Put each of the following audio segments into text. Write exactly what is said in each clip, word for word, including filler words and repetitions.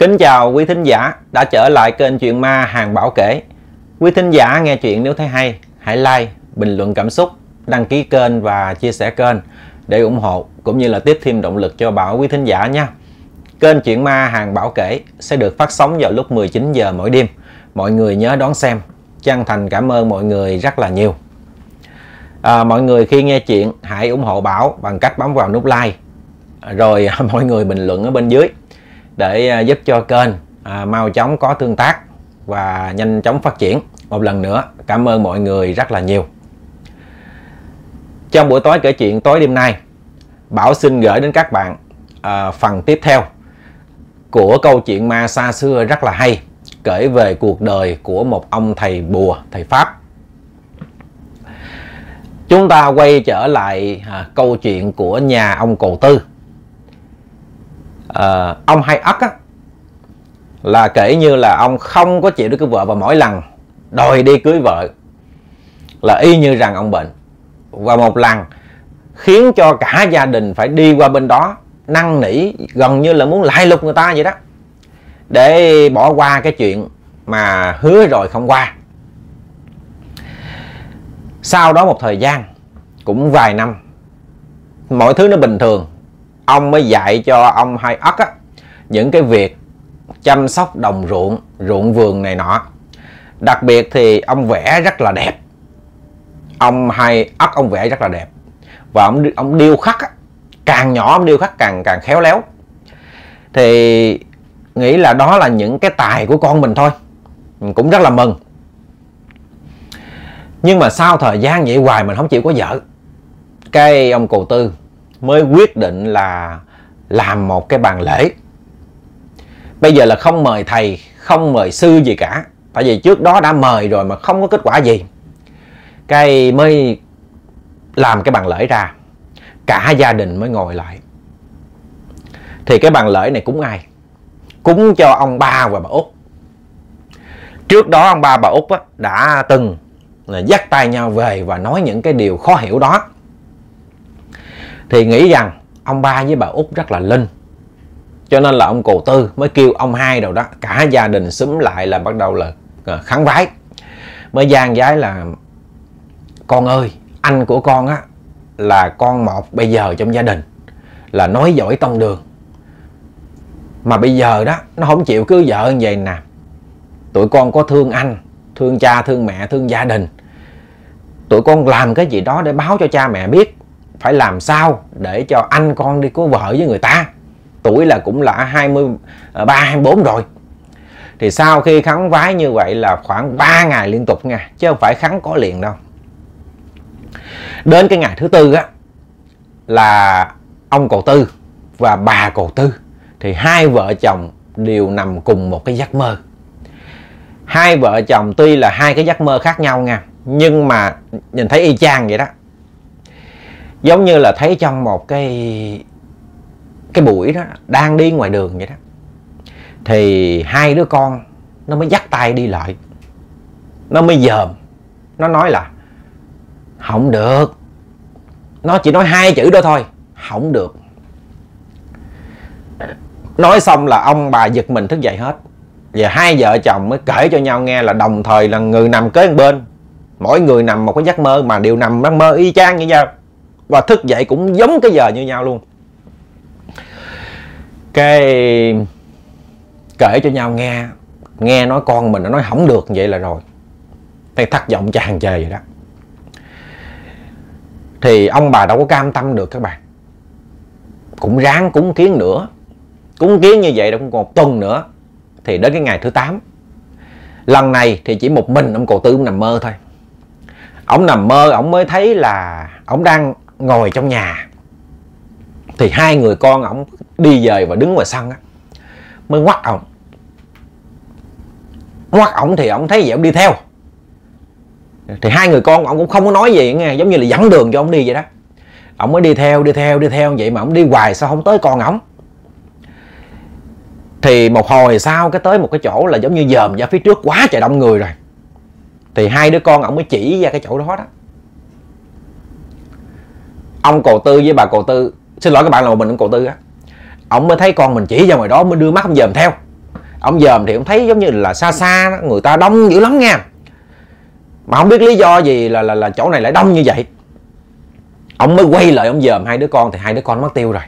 Kính chào quý thính giả đã trở lại kênh Chuyện Ma Hàng Bảo Kể. Quý thính giả nghe chuyện nếu thấy hay, hãy like, bình luận cảm xúc, đăng ký kênh và chia sẻ kênh để ủng hộ cũng như là tiếp thêm động lực cho Bảo quý thính giả nha. Kênh Chuyện Ma Hàng Bảo Kể sẽ được phát sóng vào lúc mười chín giờ mỗi đêm. Mọi người nhớ đón xem. Chân thành cảm ơn mọi người rất là nhiều. À, mọi người khi nghe chuyện hãy ủng hộ Bảo bằng cách bấm vào nút like, rồi mọi người bình luận ở bên dưới để giúp cho kênh à, mau chóng có tương tác và nhanh chóng phát triển. Một lần nữa cảm ơn mọi người rất là nhiều. Trong buổi tối kể chuyện tối đêm nay, Bảo xin gửi đến các bạn à, phần tiếp theo của câu chuyện ma xa xưa rất là hay, kể về cuộc đời của một ông thầy bùa, thầy Pháp. Chúng ta quay trở lại à, câu chuyện của nhà ông Cồ Tư. À, ông Hai Ất á, là kể như là ông không có chịu được cưới vợ, và mỗi lần đòi đi cưới vợ là y như rằng ông bệnh. Và một lần khiến cho cả gia đình phải đi qua bên đó năn nỉ, gần như là muốn lại lục người ta vậy đó, để bỏ qua cái chuyện mà hứa rồi không qua. Sau đó một thời gian cũng vài năm, mọi thứ nó bình thường, ông mới dạy cho ông Hai Ất á, những cái việc chăm sóc đồng ruộng, ruộng vườn này nọ. Đặc biệt thì ông vẽ rất là đẹp. Ông Hai Ất ông vẽ rất là đẹp. Và ông, ông điêu khắc á, càng nhỏ ông điêu khắc càng càng khéo léo. Thì nghĩ là đó là những cái tài của con mình thôi, mình cũng rất là mừng. Nhưng mà sau thời gian vậy hoài mình không chịu có vợ, cái ông Cồ Tư mới quyết định là làm một cái bàn lễ. Bây giờ là không mời thầy, không mời sư gì cả, tại vì trước đó đã mời rồi mà không có kết quả gì. Cái mới làm cái bàn lễ ra, cả gia đình mới ngồi lại. Thì cái bàn lễ này cúng ai? Cúng cho ông ba và bà Út. Trước đó ông ba bà Út á, đã từng là dắt tay nhau về và nói những cái điều khó hiểu đó. Thì nghĩ rằng ông ba với bà Út rất là linh, cho nên là ông Cồ Tư mới kêu ông Hai đâu đó, cả gia đình xúm lại là bắt đầu là khấn vái. Mới gian vái là: con ơi, anh của con á là con một bây giờ trong gia đình, là nói giỏi tông đường, mà bây giờ đó nó không chịu cưới vợ như vậy nè. Tụi con có thương anh, thương cha, thương mẹ, thương gia đình. Tụi con làm cái gì đó để báo cho cha mẹ biết phải làm sao để cho anh con đi có vợ với người ta. Tuổi là cũng là hai mươi ba, hai mươi bốn rồi. Thì sau khi khấn vái như vậy là khoảng ba ngày liên tục nha, chứ không phải khấn có liền đâu. Đến cái ngày thứ tư á, là ông Cồ Tư và bà Cồ Tư, thì hai vợ chồng đều nằm cùng một cái giấc mơ. Hai vợ chồng tuy là hai cái giấc mơ khác nhau nha, nhưng mà nhìn thấy y chang vậy đó. Giống như là thấy trong một cái cái buổi đó đang đi ngoài đường vậy đó, thì hai đứa con nó mới dắt tay đi lại. Nó mới dòm, nó nói là không được. Nó chỉ nói hai chữ đó thôi: không được. Nói xong là ông bà giật mình thức dậy hết. Và hai vợ chồng mới kể cho nhau nghe là đồng thời là người nằm kế một bên, mỗi người nằm một cái giấc mơ, mà đều nằm giấc mơ y chang như nhau, và thức dậy cũng giống cái giờ như nhau luôn. Cái kể cho nhau nghe, nghe nói con mình nó nói không được vậy là rồi, thấy thất vọng tràn trề vậy đó. Thì ông bà đâu có cam tâm được các bạn, cũng ráng cúng kiến nữa. Cúng kiến như vậy đâu cũng còn một tuần nữa, thì đến cái ngày thứ tám, lần này thì chỉ một mình ông Cồ Tư nằm mơ thôi. Ông nằm mơ, ông mới thấy là ông đang ngồi trong nhà, thì hai người con ông đi về và đứng ngoài sân á, mới ngoắt ông. Ngoắt ông thì ông thấy vậy ông đi theo. Thì hai người con ông cũng không có nói gì nghe, giống như là dẫn đường cho ông đi vậy đó. Ông mới đi theo, đi theo, đi theo vậy mà ông đi hoài sao không tới con ông. Thì một hồi sau cái tới một cái chỗ là giống như dòm ra phía trước quá trời đông người rồi. Thì hai đứa con ông mới chỉ ra cái chỗ đó đó. Ông Cồ Tư với bà Cồ Tư, xin lỗi các bạn là một mình ông Cồ Tư á, ông mới thấy con mình chỉ ra ngoài đó mới đưa mắt ông dòm theo. Ông dòm thì ông thấy giống như là xa xa đó, người ta đông dữ lắm nha, mà không biết lý do gì là là, là chỗ này lại đông như vậy. Ông mới quay lại ông dòm hai đứa con thì hai đứa con mất tiêu rồi.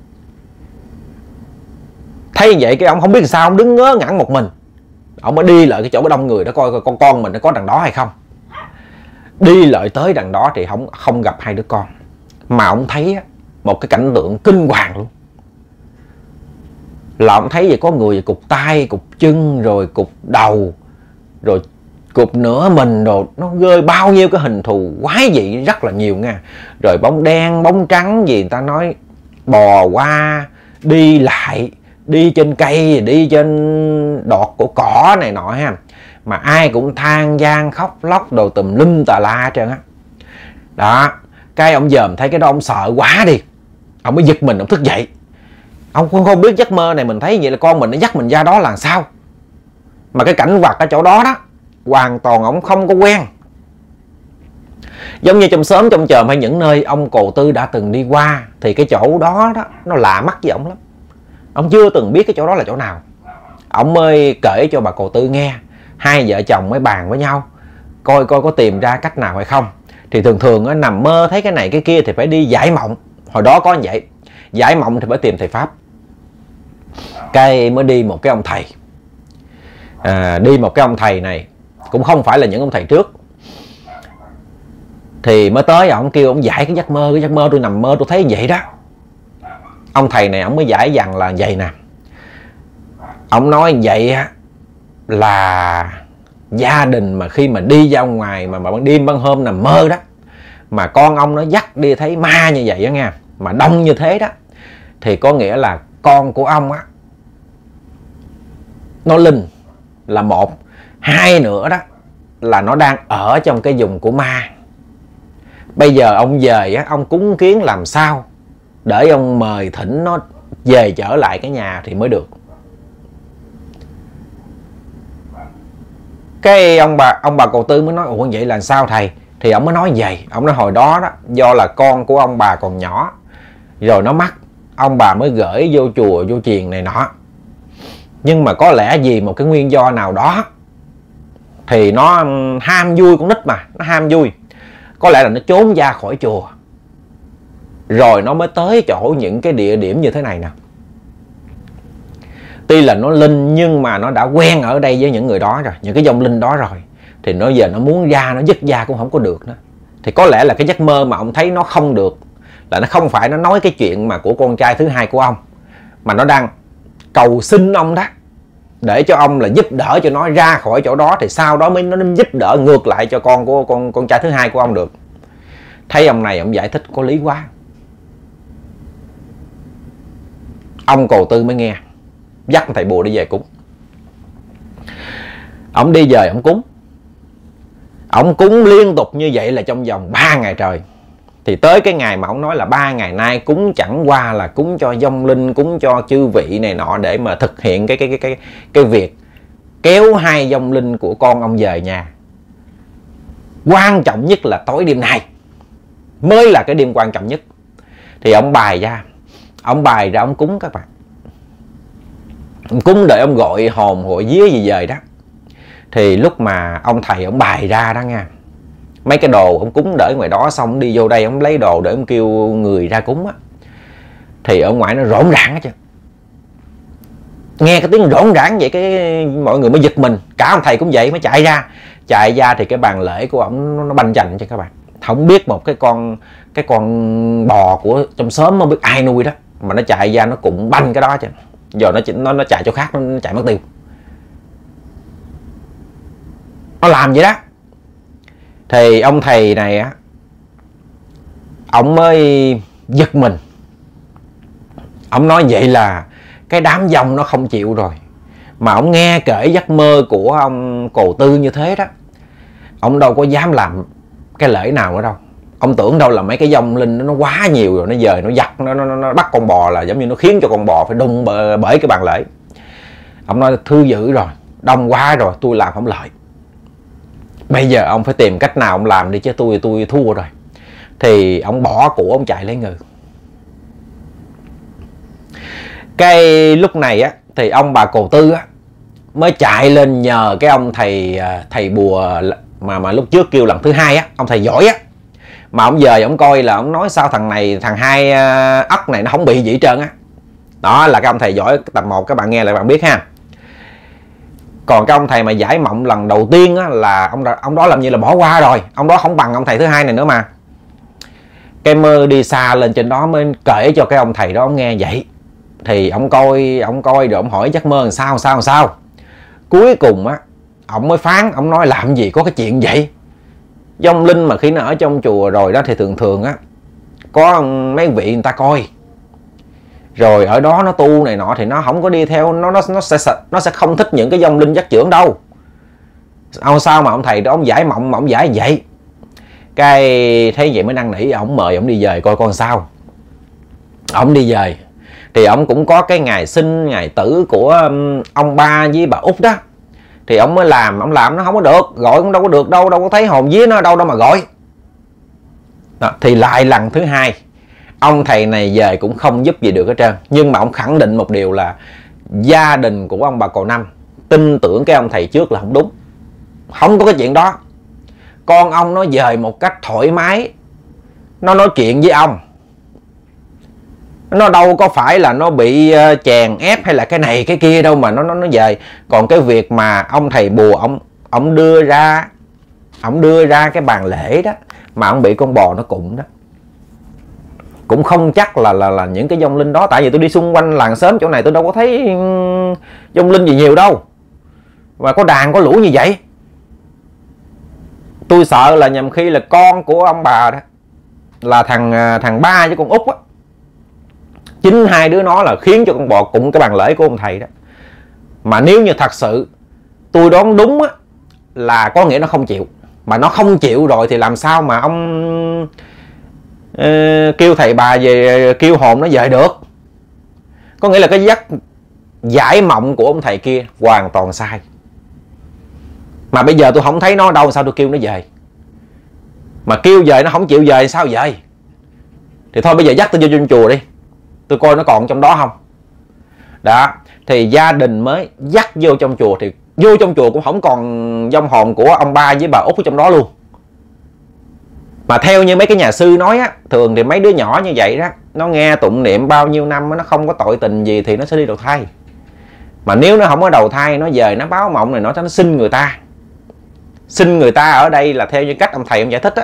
Thấy vậy cái ông không biết sao, ông đứng ngớ ngẩn một mình. Ông mới đi lại cái chỗ có đông người đó coi, coi con con mình nó có đằng đó hay không. Đi lại tới đằng đó thì không không gặp hai đứa con, mà ông thấy một cái cảnh tượng kinh hoàng luôn. Là ông thấy vậy có người cụp tay, cụp chân, rồi cụp đầu, rồi cụp nửa mình, rồi nó rơi bao nhiêu cái hình thù quái dị rất là nhiều nha. Rồi bóng đen, bóng trắng gì người ta nói, bò qua, đi lại, đi trên cây, đi trên đọt của cỏ này nọ ha. Mà ai cũng than gian khóc lóc đồ tùm lum tà la hết trơn á. Đó, cái ông dòm thấy cái đó ông sợ quá đi. Ông mới giật mình, ông thức dậy. Ông không, không biết giấc mơ này mình thấy vậy là con mình nó dắt mình ra đó là sao. Mà cái cảnh vật ở chỗ đó đó hoàn toàn ông không có quen. Giống như trong xóm trong chòm hay những nơi ông Cồ Tư đã từng đi qua, thì cái chỗ đó đó nó lạ mắt với ông lắm. Ông chưa từng biết cái chỗ đó là chỗ nào. Ông mới kể cho bà Cồ Tư nghe. Hai vợ chồng mới bàn với nhau coi coi có tìm ra cách nào hay không. Thì thường thường á, nằm mơ thấy cái này cái kia thì phải đi giải mộng. Hồi đó có như vậy, giải mộng thì phải tìm thầy Pháp. Cái mới đi một cái ông thầy, à, đi một cái ông thầy này cũng không phải là những ông thầy trước. Thì mới tới ông kêu ông giải cái giấc mơ. Cái giấc mơ tôi nằm mơ tôi thấy vậy đó. Ông thầy này ông mới giải dằn là vậy nè. Ông nói vậy á là gia đình mà khi mà đi ra ngoài mà mà ban đêm ban hôm nằm mơ đó, mà con ông nó dắt đi thấy ma như vậy đó nha, mà đông như thế đó, thì có nghĩa là con của ông á nó linh là một. Hai nữa đó là nó đang ở trong cái vùng của ma. Bây giờ ông về á, ông cúng kiến làm sao để ông mời thỉnh nó về trở lại cái nhà thì mới được. Cái ông bà ông bà Cồ Tư mới nói ủa vậy là sao thầy? Thì ông mới nói vậy. Ông nói hồi đó đó do là con của ông bà còn nhỏ, rồi nó mắc, ông bà mới gửi vô chùa vô chiền này nọ. Nhưng mà có lẽ vì một cái nguyên do nào đó thì nó ham vui, con nít mà, nó ham vui. Có lẽ là nó trốn ra khỏi chùa, rồi nó mới tới chỗ những cái địa điểm như thế này nè. Tuy là nó linh nhưng mà nó đã quen ở đây với những người đó rồi, những cái vong linh đó rồi. Thì nó giờ nó muốn ra, nó dứt ra cũng không có được nữa. Thì có lẽ là cái giấc mơ mà ông thấy nó không được, là nó không phải nó nói cái chuyện mà của con trai thứ hai của ông, mà nó đang cầu xin ông đó, để cho ông là giúp đỡ cho nó ra khỏi chỗ đó, thì sau đó mới nó giúp đỡ ngược lại cho con của con con trai thứ hai của ông được. Thấy ông này ông giải thích có lý quá. Ông Cồ Tư mới nghe, dắt thầy bùa đi về cúng. Ông đi về ông cúng, ông cúng liên tục như vậy là trong vòng ba ngày trời. Thì tới cái ngày mà ông nói là ba ngày nay cúng chẳng qua là cúng cho vong linh, cúng cho chư vị này nọ để mà thực hiện cái cái cái cái cái việc kéo hai vong linh của con ông về nhà. Quan trọng nhất là tối đêm nay mới là cái đêm quan trọng nhất. Thì ông bài ra, ông bài ra ông cúng các bạn. Ông cúng để ông gọi hồn hội vía gì về đó. Thì lúc mà ông thầy ông bài ra đó nha, mấy cái đồ ông cúng để ngoài đó, xong đi vô đây ông lấy đồ để ông kêu người ra cúng á, thì ở ngoài nó rỗn rãng hết trơn. Nghe cái tiếng rỗn rãng vậy cái mọi người mới giật mình. Cả ông thầy cũng vậy, mới chạy ra. Chạy ra thì cái bàn lễ của ông nó, nó banh chành cho các bạn. Không biết một cái con cái con bò của trong xóm không biết ai nuôi đó, mà nó chạy ra nó cũng banh cái đó chứ. Giờ nó nó nó chạy chỗ khác, nó, nó chạy mất tiêu. Nó làm vậy đó. Thì ông thầy này á, ông mới giật mình. Ông nói vậy là cái đám vong nó không chịu rồi. Mà ông nghe kể giấc mơ của ông Cồ Tư như thế đó, ông đâu có dám làm cái lễ nào nữa đâu. Ông tưởng đâu là mấy cái vong linh nó quá nhiều rồi, nó về nó giặt, nó, nó, nó bắt con bò là giống như nó khiến cho con bò phải đung bởi cái bàn lễ. Ông nói thư dữ rồi, đông quá rồi, tôi làm không lợi. Bây giờ ông phải tìm cách nào ông làm đi chứ tôi tôi thua rồi. Thì ông bỏ của ông chạy lấy người. Cái lúc này á thì ông bà Cồ Tư á, mới chạy lên nhờ cái ông thầy thầy bùa mà mà lúc trước kêu lần thứ hai á, ông thầy giỏi á, mà ông về ông coi là ông nói sao thằng này thằng hai ất này nó không bị gì hết trơn á. Đó là cái ông thầy giỏi tập một, các bạn nghe lại bạn biết ha. Còn cái ông thầy mà giải mộng lần đầu tiên á, là ông ông đó làm như là bỏ qua rồi, ông đó không bằng ông thầy thứ hai này nữa mà. Cái mơ đi xa lên trên đó mới kể cho cái ông thầy đó ông nghe vậy. Thì ông coi ông coi rồi ông hỏi chắc mơ làm sao sao sao. Cuối cùng á ông mới phán, ông nói làm gì có cái chuyện vậy. Vong linh mà khi nó ở trong chùa rồi đó thì thường thường á có mấy vị người ta coi, rồi ở đó nó tu này nọ thì nó không có đi theo, nó nó nó sẽ nó sẽ không thích những cái vong linh dắt chưởng đâu. Ông sao mà ông thầy đó ông giải mộng mà ông giải vậy. Cái thấy vậy mới năn nỉ ổng, mời ổng đi về coi con sao. Ổng đi về thì ổng cũng có cái ngày sinh ngày tử của ông ba với bà Út đó, thì ổng mới làm, ổng làm nó không có được, gọi cũng đâu có được đâu, đâu có thấy hồn vía nó đâu đâu mà gọi. Đó, thì lại lần thứ hai ông thầy này về cũng không giúp gì được hết trơn. Nhưng mà ông khẳng định một điều là gia đình của ông bà Cồ Năm tin tưởng cái ông thầy trước là không đúng, không có cái chuyện đó. Con ông nó về một cách thoải mái, nó nói chuyện với ông, nó đâu có phải là nó bị chèn ép hay là cái này cái kia đâu mà nó nó nó về. Còn cái việc mà ông thầy bùa ông ông đưa ra ông đưa ra cái bàn lễ đó mà ông bị con bò nó cụng đó, cũng không chắc là là là những cái vong linh đó. Tại vì tôi đi xung quanh làng xóm chỗ này tôi đâu có thấy vong linh gì nhiều đâu, và có đàn có lũ như vậy. Tôi sợ là nhầm khi là con của ông bà đó là thằng thằng ba với con Út á, chính hai đứa nó là khiến cho con bò cụng cái bàn lễ của ông thầy đó. Mà nếu như thật sự tôi đoán đúng á, là có nghĩa nó không chịu. Mà nó không chịu rồi thì làm sao mà ông uh, kêu thầy bà về, kêu hồn nó về được. Có nghĩa là cái giấc giải mộng của ông thầy kia hoàn toàn sai. Mà bây giờ tôi không thấy nó đâu, sao tôi kêu nó về. Mà kêu về nó không chịu về sao về. Thì thôi bây giờ dắt tôi vô trong chùa đi, tôi coi nó còn trong đó không. Đó, thì gia đình mới dắt vô trong chùa. Thì vô trong chùa cũng không còn vong hồn của ông ba với bà Út ở trong đó luôn. Mà theo như mấy cái nhà sư nói á, thường thì mấy đứa nhỏ như vậy đó, nó nghe tụng niệm bao nhiêu năm nó không có tội tình gì thì nó sẽ đi đầu thai. Mà nếu nó không có đầu thai, nó về nó báo mộng này, nó nó xin người ta. Xin người ta ở đây là theo như cách ông thầy ông giải thích á,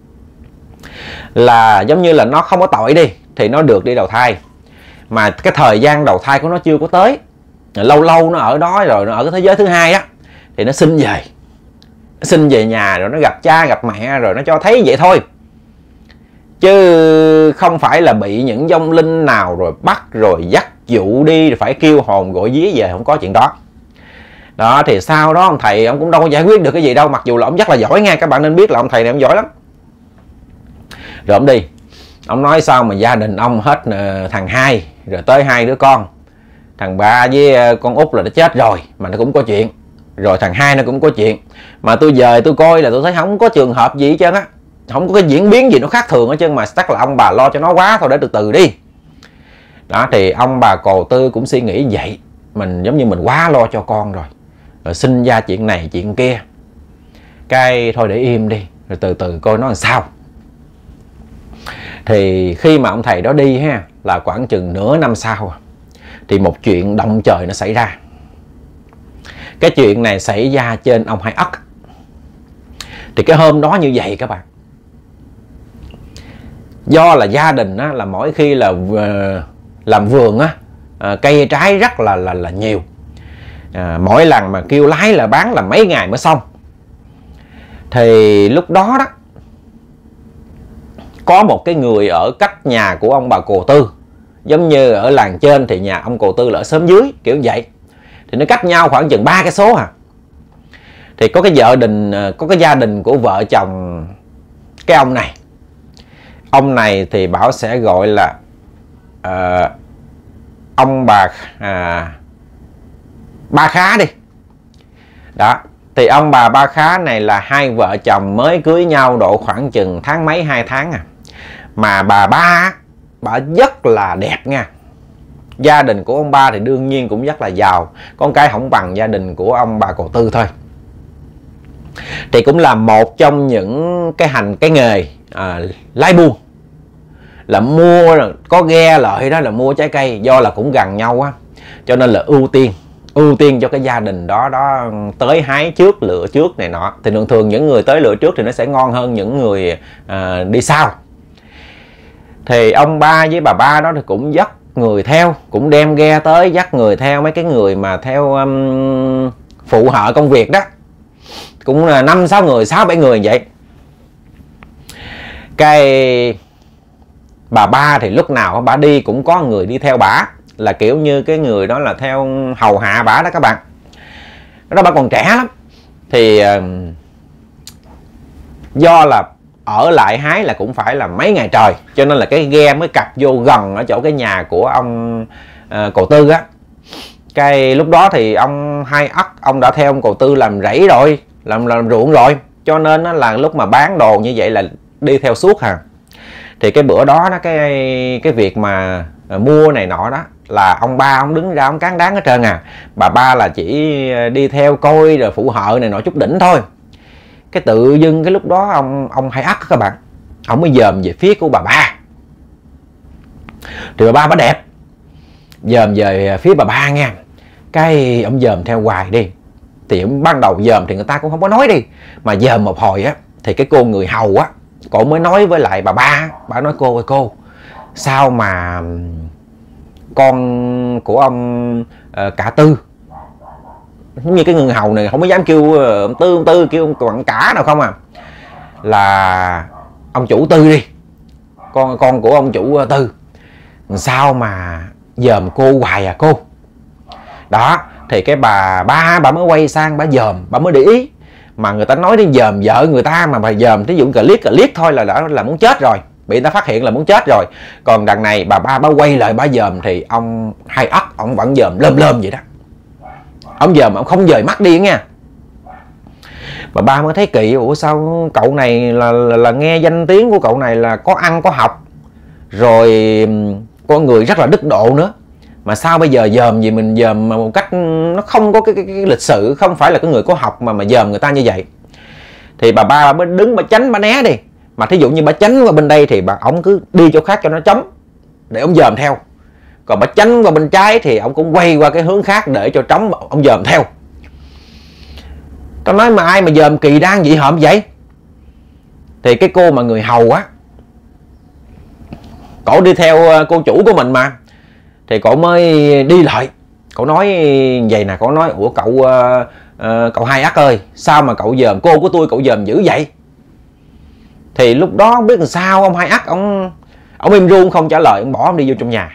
là giống như là nó không có tội đi thì nó được đi đầu thai. Mà cái thời gian đầu thai của nó chưa có tới, lâu lâu nó ở đó rồi nó ở cái thế giới thứ hai á, thì nó xin về. Nó xin về nhà rồi nó gặp cha gặp mẹ rồi nó cho thấy vậy thôi. Chứ không phải là bị những vong linh nào rồi bắt rồi dắt dụ đi rồi phải kêu hồn gọi vía về, không có chuyện đó. Đó, thì sau đó ông thầy ông cũng đâu có giải quyết được cái gì đâu. Mặc dù là ông rất là giỏi nha, các bạn nên biết là ông thầy này ông giỏi lắm. Rồi ông đi, ông nói sao mà gia đình ông hết thằng hai, rồi tới hai đứa con. Thằng ba với con Út là nó chết rồi mà nó cũng có chuyện, rồi thằng hai nó cũng có chuyện. Mà tôi về tôi coi là tôi thấy không có trường hợp gì hết trơn á, không có cái diễn biến gì nó khác thường hết trơn. Mà chắc là ông bà lo cho nó quá thôi, để từ từ đi. Đó, thì ông bà Cồ Tư cũng suy nghĩ vậy. Mình giống như mình quá lo cho con rồi, rồi sinh ra chuyện này chuyện kia, cái thôi để im đi, rồi từ từ coi nó làm sao. Thì khi mà ông thầy đó đi ha, là khoảng chừng nửa năm sau, thì một chuyện động trời nó xảy ra. Cái chuyện này xảy ra trên ông Hai Ất. Thì cái hôm đó như vậy các bạn, do là gia đình á, là mỗi khi là làm vườn á, cây trái rất là là là nhiều. À, mỗi lần mà kêu lái là bán là mấy ngày mới xong. Thì lúc đó đó có một cái người ở cách nhà của ông bà Cồ Tư, giống như ở làng trên thì nhà ông Cồ Tư là ở xóm dưới kiểu vậy, thì nó cách nhau khoảng chừng ba cái số à. Thì có cái vợ đình có cái gia đình của vợ chồng cái ông này. Ông này thì bảo sẽ gọi là uh, ông bà uh, Ba Khá đi. Đó, thì ông bà Ba Khá này là hai vợ chồng mới cưới nhau độ khoảng chừng tháng mấy hai tháng à. Mà bà ba bà rất là đẹp nha, Gia đình của ông ba thì đương nhiên cũng rất là giàu, con cái không bằng gia đình của ông bà cậu Tư thôi. Thì cũng là một trong những cái hành cái nghề à, lái buôn, là mua có ghe lợi đó là mua trái cây, do là cũng gần nhau á, cho nên là ưu tiên ưu tiên cho cái gia đình đó đó tới hái trước lựa trước này nọ. Thì thường thường những người tới lựa trước thì nó sẽ ngon hơn những người à, đi sau. Thì ông ba với bà ba đó thì cũng dắt người theo, cũng đem ghe tới dắt người theo, mấy cái người mà theo um, phụ trợ công việc đó, cũng là năm sáu người, sáu bảy người vậy. Cái bà ba thì lúc nào bà đi cũng có người đi theo bả, là kiểu như cái người đó là theo hầu hạ bả đó các bạn. Đó bà còn trẻ lắm. Thì uh, do là ở lại hái là cũng phải là mấy ngày trời, cho nên là cái ghe mới cặp vô gần ở chỗ cái nhà của ông uh, cậu Tư á. Cái lúc đó thì ông Hai Ất, ông đã theo ông cậu Tư làm rẫy rồi, làm, làm ruộng rồi, cho nên là lúc mà bán đồ như vậy là đi theo suốt hà. Thì cái bữa đó, đó cái cái việc mà mua này nọ đó là ông ba ông đứng ra ông cán đáng hết trơn à. Bà ba là chỉ đi theo coi rồi phụ trợ này nọ chút đỉnh thôi. Cái tự dưng cái lúc đó ông ông Hai Ất các bạn, ông mới dòm về phía của bà ba. Thì bà ba bà đẹp, dòm về phía bà ba nha. Cái ông dòm theo hoài đi. Thì ban đầu dòm thì người ta cũng không có nói đi, mà dòm một hồi á thì cái cô người hầu á, cô mới nói với lại bà ba. Bà nói cô ơi cô, sao mà con của ông uh, cả Tư, như cái người hầu này không có dám kêu uh, Tư ông Tư, kêu ông quặng cả nào không à, là ông chủ Tư đi, con con của ông chủ uh, Tư, sao mà dòm cô hoài à cô. Đó thì cái bà ba bà mới quay sang bà dòm, bà mới để ý. Mà người ta nói đến dòm vợ người ta mà bà dòm, thí dụ cà liếc cà liếc thôi là đã là muốn chết rồi, bị người ta phát hiện là muốn chết rồi. Còn đằng này bà ba bà quay lại bà dòm thì ông Hai Ất ông vẫn dòm lơm lơm vậy đó. Ông dòm ông không dời mắt đi nha. Bà ba mới thấy kỳ, ủa sao cậu này là, là, là nghe danh tiếng của cậu này là có ăn có học, rồi con người rất là đức độ nữa, mà sao bây giờ dòm gì mình dòm mà một cách nó không có cái, cái, cái lịch sự, không phải là cái người có học mà mà dòm người ta như vậy. Thì bà ba bà mới đứng bà tránh bà né đi. Mà thí dụ như bà tránh qua bên đây thì bà ổng cứ đi chỗ khác cho nó trống để ông dòm theo. Còn bà tránh qua bên trái thì ông cũng quay qua cái hướng khác để cho trống ông dòm theo. Tao nói mà ai mà dòm kỳ đan dị hợm vậy. Thì cái cô mà người hầu á, cổ đi theo cô chủ của mình mà, thì cậu mới đi lại, cậu nói vậy nè, cậu nói ủa cậu uh, uh, cậu Hai Ất ơi, sao mà cậu dòm cô của tôi cậu dòm dữ vậy. Thì lúc đó không biết làm sao, ông Hai Ất ông ông im ru không trả lời, ông bỏ ông đi vô trong nhà.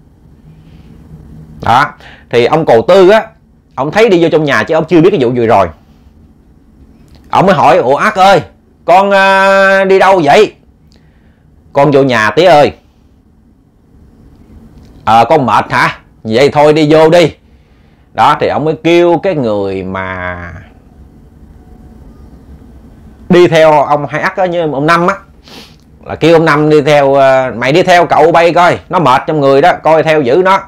Đó thì ông cậu Tư á, ông thấy đi vô trong nhà chứ ông chưa biết cái vụ vừa rồi. Ông mới hỏi ủa Ất ơi, con uh, đi đâu vậy? Con vô nhà tía ơi. Ờ à, con mệt hả? Vậy thôi đi vô đi. Đó thì ông mới kêu cái người mà đi theo ông Hai Ất á, như ông Năm á, là kêu ông Năm đi theo. Mày đi theo cậu bay coi, nó mệt trong người đó, coi theo giữ nó.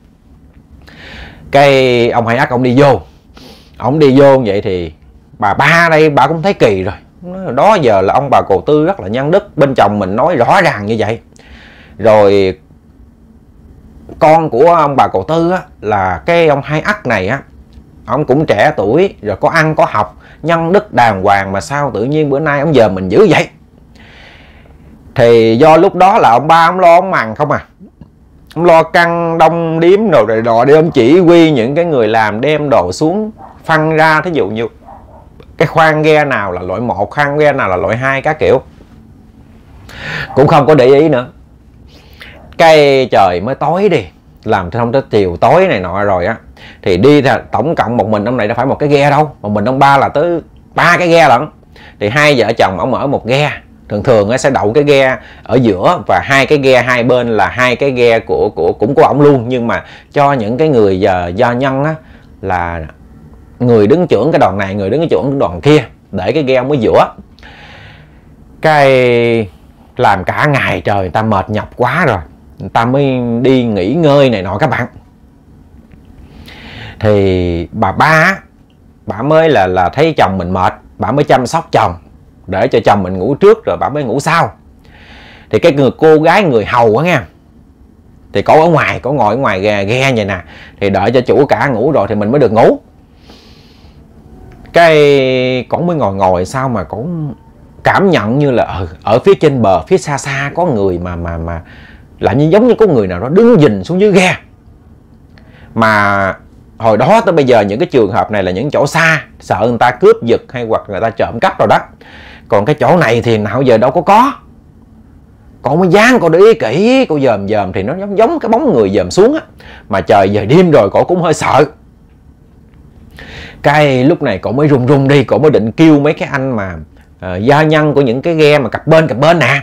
Cái ông Hai Ất ông đi vô. Ông đi vô vậy thì bà ba đây bà cũng thấy kỳ rồi. Đó giờ là ông bà cậu Tư rất là nhân đức, bên chồng mình nói rõ ràng như vậy. Rồi con của ông bà cậu Tư á, là cái ông Hai Ất này á, ông cũng trẻ tuổi rồi, có ăn có học, nhân đức đàng hoàng, mà sao tự nhiên bữa nay ông giờ mình dữ vậy. Thì do lúc đó là ông ba ông lo ông mằng không à, ông lo căng đông điếm đồ rồi đò để ông chỉ huy những cái người làm đem đồ xuống phân ra, thí dụ như cái khoang ghe nào là loại một, khoang ghe nào là loại hai, các kiểu cũng không có để ý nữa. Cái trời mới tối đi, làm thông tới chiều tối này nọ rồi á, thì đi ra tổng cộng một mình ông này đã phải một cái ghe đâu, một mình ông ba là tới ba cái ghe lận. Thì hai vợ chồng ông ở một ghe, thường thường sẽ đậu cái ghe ở giữa, và hai cái ghe hai bên là hai cái ghe của của cũng của ông luôn, nhưng mà cho những cái người giờ do nhân á, là người đứng trưởng cái đoàn này, người đứng trưởng cái đoàn kia, để cái ghe ông ở giữa. Cái làm cả ngày trời, người ta mệt nhọc quá rồi, người ta mới đi nghỉ ngơi này nọ các bạn. Thì bà ba bà mới là là thấy chồng mình mệt, bà mới chăm sóc chồng để cho chồng mình ngủ trước rồi bà mới ngủ sau. Thì cái người cô gái người hầu á nha, thì cổ ở ngoài, cổ ngồi ở ngoài ghe, ghe vậy nè, thì đợi cho chủ cả ngủ rồi thì mình mới được ngủ. Cái cổ mới ngồi ngồi sao mà cổ cảm nhận như là ở, ở phía trên bờ, phía xa xa có người mà mà mà lại như giống như có người nào đó đứng nhìn xuống dưới ghe. Mà hồi đó tới bây giờ những cái trường hợp này là những chỗ xa, sợ người ta cướp giật hay hoặc người ta trộm cắp rồi đó. Còn cái chỗ này thì nào giờ đâu có có. Còn mới dán cô để ý kỹ, cô dòm dòm thì nó giống giống cái bóng người dòm xuống á. Mà trời giờ đêm rồi cổ cũng hơi sợ. Cái lúc này cổ mới run run đi, cổ mới định kêu mấy cái anh mà uh, gia nhân của những cái ghe mà cặp bên cặp bên nè.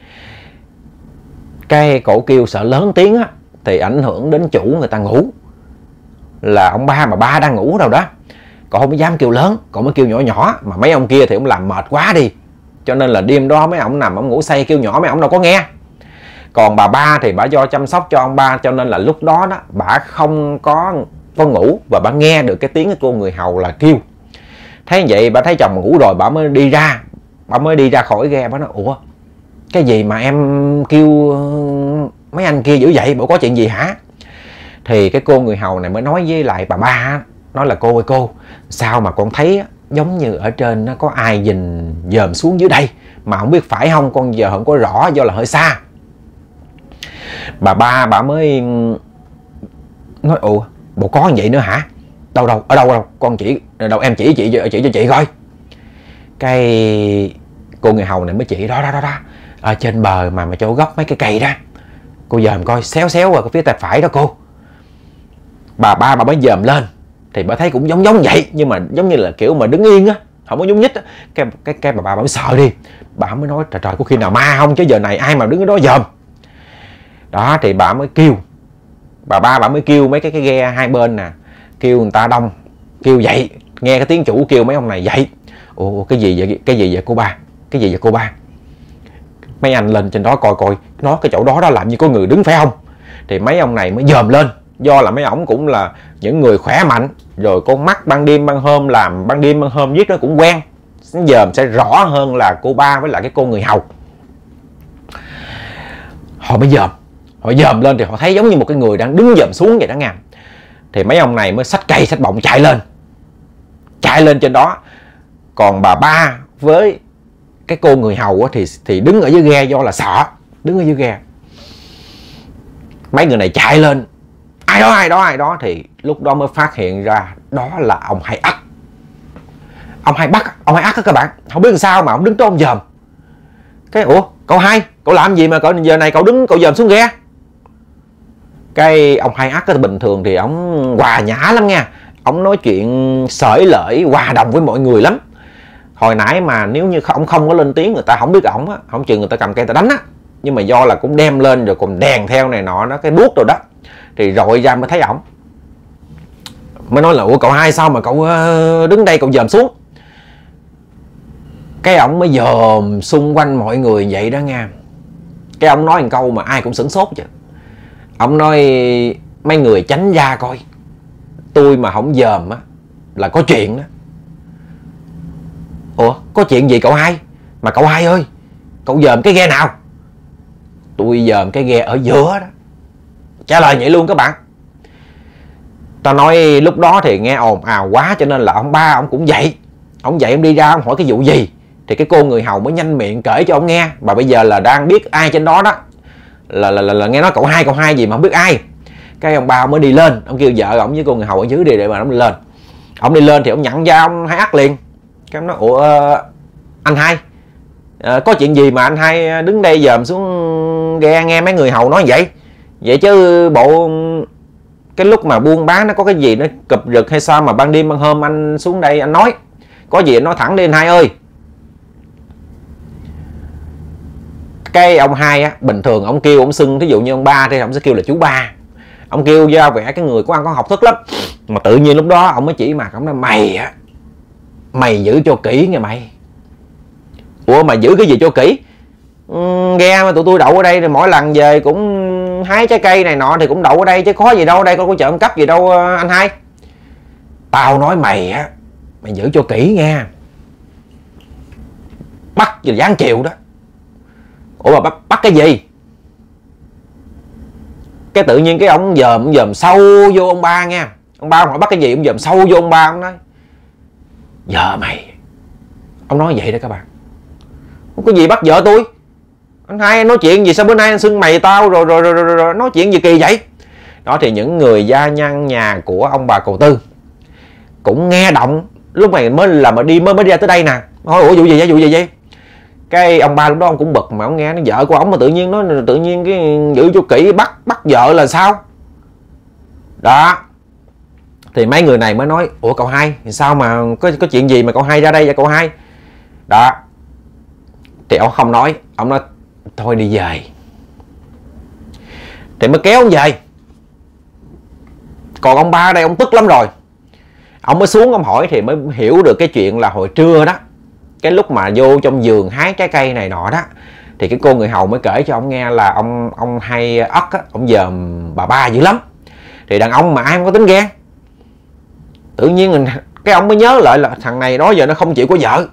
Cái cổ kêu sợ lớn tiếng á thì ảnh hưởng đến chủ người ta ngủ, là ông ba mà ba đang ngủ đâu đó. Cổ không dám kêu lớn, cổ mới kêu nhỏ nhỏ. Mà mấy ông kia thì ông làm mệt quá đi, cho nên là đêm đó mấy ông nằm ông ngủ say, kêu nhỏ mấy ông đâu có nghe. Còn bà ba thì bà do chăm sóc cho ông ba, cho nên là lúc đó đó bà không có có ngủ và bà nghe được cái tiếng của cô người hầu là kêu. Thấy vậy bà thấy chồng ngủ rồi, bà mới đi ra, bà mới đi ra khỏi ghe. Bà nói ủa cái gì mà em kêu mấy anh kia dữ vậy, bộ có chuyện gì hả? Thì cái cô người hầu này mới nói với lại bà ba, nói là cô ơi cô, sao mà con thấy giống như ở trên nó có ai nhìn dòm xuống dưới đây, mà không biết phải không, con giờ không có rõ do là hơi xa. Bà ba bà mới nói ủa bộ có như vậy nữa hả? Đâu đâu, ở đâu đâu, con chỉ đâu em chỉ chị chỉ cho chị coi. Cái cô người hầu này mới chỉ đó đó đó đó, ở trên bờ mà mà chỗ gốc mấy cái cây đó, cô dòm coi xéo xéo vào cái phía tay phải đó cô. Bà ba bà mới dòm lên thì bà thấy cũng giống giống vậy, nhưng mà giống như là kiểu mà đứng yên á, không có nhúc nhích á. Cái cái cái bà ba bà mới sợ đi, bà mới nói trời trời có khi nào ma không, chứ giờ này ai mà đứng ở đó dòm. Đó thì bà mới kêu, bà ba bà mới kêu mấy cái cái ghe hai bên nè, kêu người ta đông, kêu dậy, nghe cái tiếng chủ kêu mấy ông này dậy. Ủa cái gì vậy, cái gì vậy cô ba, cái gì vậy cô ba? Mấy anh lên trên đó coi coi, nó cái chỗ đó đó làm như có người đứng phải không? Thì mấy ông này mới dòm lên, do là mấy ổng cũng là những người khỏe mạnh, rồi con mắt ban đêm ban hôm, làm ban đêm ban hôm viết nó cũng quen, dòm sẽ rõ hơn là cô ba với lại cái cô người hầu. Họ mới dòm, họ dòm lên thì họ thấy giống như một cái người đang đứng dòm xuống vậy đó nha. Thì mấy ông này mới xách cây xách bọng chạy lên, chạy lên trên đó. Còn bà ba với cái cô người hầu thì thì đứng ở dưới ghe, do là sợ, đứng ở dưới ghe. Mấy người này chạy lên, ai đó ai đó ai đó, thì lúc đó mới phát hiện ra đó là ông Hai Ắt. Ông Hai Bắc, ông Hai Ắt đó các bạn, không biết làm sao mà ông đứng đó ông dòm. Cái ủa cậu Hai, cậu làm gì mà cậu giờ này cậu đứng cậu dòm xuống ghe? Cái ông Hai Ắt thì bình thường thì ông hòa nhã lắm nha, ông nói chuyện xởi lởi hòa đồng với mọi người lắm. Hồi nãy mà nếu như ông không có lên tiếng, người ta không biết ổng á, không chừng người ta cầm cây ta đánh á. Nhưng mà do là cũng đem lên rồi còn đèn theo này nọ đó, cái đuốc rồi đó, thì rọi ra mới thấy ổng. Mới nói là ủa cậu Hai sao mà cậu đứng đây cậu dòm xuống? Cái ổng mới dòm xung quanh mọi người vậy đó nha. Cái ổng nói một câu mà ai cũng sửng sốt chứ. Ổng nói mấy người tránh ra coi, tôi mà không dòm á là có chuyện đó. Ủa có chuyện gì cậu Hai? Mà cậu Hai ơi, cậu dòm cái ghe nào? Tôi dòm cái ghe ở giữa đó. Trả lời vậy luôn các bạn. Ta nói lúc đó thì nghe ồn ào quá, cho nên là ông ba ông cũng dậy. Ông dậy ông đi ra ông hỏi cái vụ gì. Thì cái cô người hầu mới nhanh miệng kể cho ông nghe. Và bây giờ là đang biết ai trên đó đó, là là, là, là nghe nói cậu Hai cậu Hai gì mà không biết ai. Cái ông ba ông mới đi lên, ông kêu vợ ông với cô người hầu ở dưới đi để mà ông đi lên. Ông đi lên thì ông nhận ra ông Hai Ắt liền. Cái ông nói ủa anh Hai, à, có chuyện gì mà anh Hai đứng đây dòm xuống ghe nghe mấy người hầu nói vậy? Vậy chứ bộ cái lúc mà buôn bán nó có cái gì nó cụp rực hay sao mà ban đêm ban hôm anh xuống đây anh nói? Có gì anh nói thẳng đi anh Hai ơi. Cái ông Hai á, bình thường ông kêu ông xưng, thí dụ như ông ba thì ông sẽ kêu là chú ba. Ông kêu ra vẻ cái người của anh có học thức lắm. Mà tự nhiên lúc đó ông mới chỉ mặt, ông nói mày á, mày giữ cho kỹ nghe mày. Ủa mà giữ cái gì cho kỹ? Ừ, ghe mà tụi tôi đậu ở đây rồi mỗi lần về cũng hái trái cây này nọ thì cũng đậu ở đây chứ khó gì đâu, ở đây có có chợ ăn cắp gì đâu anh hai. Tao nói mày á, mày giữ cho kỹ nha, bắt giờ giáng chiều đó. Ủa mà bắt, bắt cái gì? Cái tự nhiên cái ông dòm ông dòm sâu vô ông ba nha. Ông ba hỏi bắt cái gì, ông dòm sâu vô ông ba, ông nói vợ mày. Ông nói vậy đó các bạn. Không có gì bắt vợ tôi. Anh hai anh nói chuyện gì sao bữa nay anh xưng mày tao rồi rồi, rồi, rồi, rồi, rồi nói chuyện gì kỳ vậy? Đó thì những người gia nhân nhà của ông bà Cậu Tư cũng nghe động. Lúc này mới là mà đi mới mới ra tới đây nè. Hỏi ủa vụ gì vậy, vụ gì vậy? Cái ông ba lúc đó ông cũng bực mà ông nghe nó vợ của ông mà tự nhiên nó tự nhiên cái giữ cho kỹ bắt bắt vợ là sao? Đó. Thì mấy người này mới nói ủa cậu hai sao mà có có chuyện gì mà cậu hai ra đây vậy cậu hai? Đó. Thì ông không nói, ông nói thôi đi về. Thì mới kéo ông về. Còn ông ba ở đây ông tức lắm rồi. Ông mới xuống ông hỏi thì mới hiểu được cái chuyện là hồi trưa đó, cái lúc mà vô trong vườn hái trái cây này nọ đó, thì cái cô người hầu mới kể cho ông nghe là ông ông hay ất á, ông dòm bà ba dữ lắm. Thì đàn ông mà ai không có tính ghen. Tự nhiên cái ông mới nhớ lại là thằng này đó giờ nó không chịu có vợ.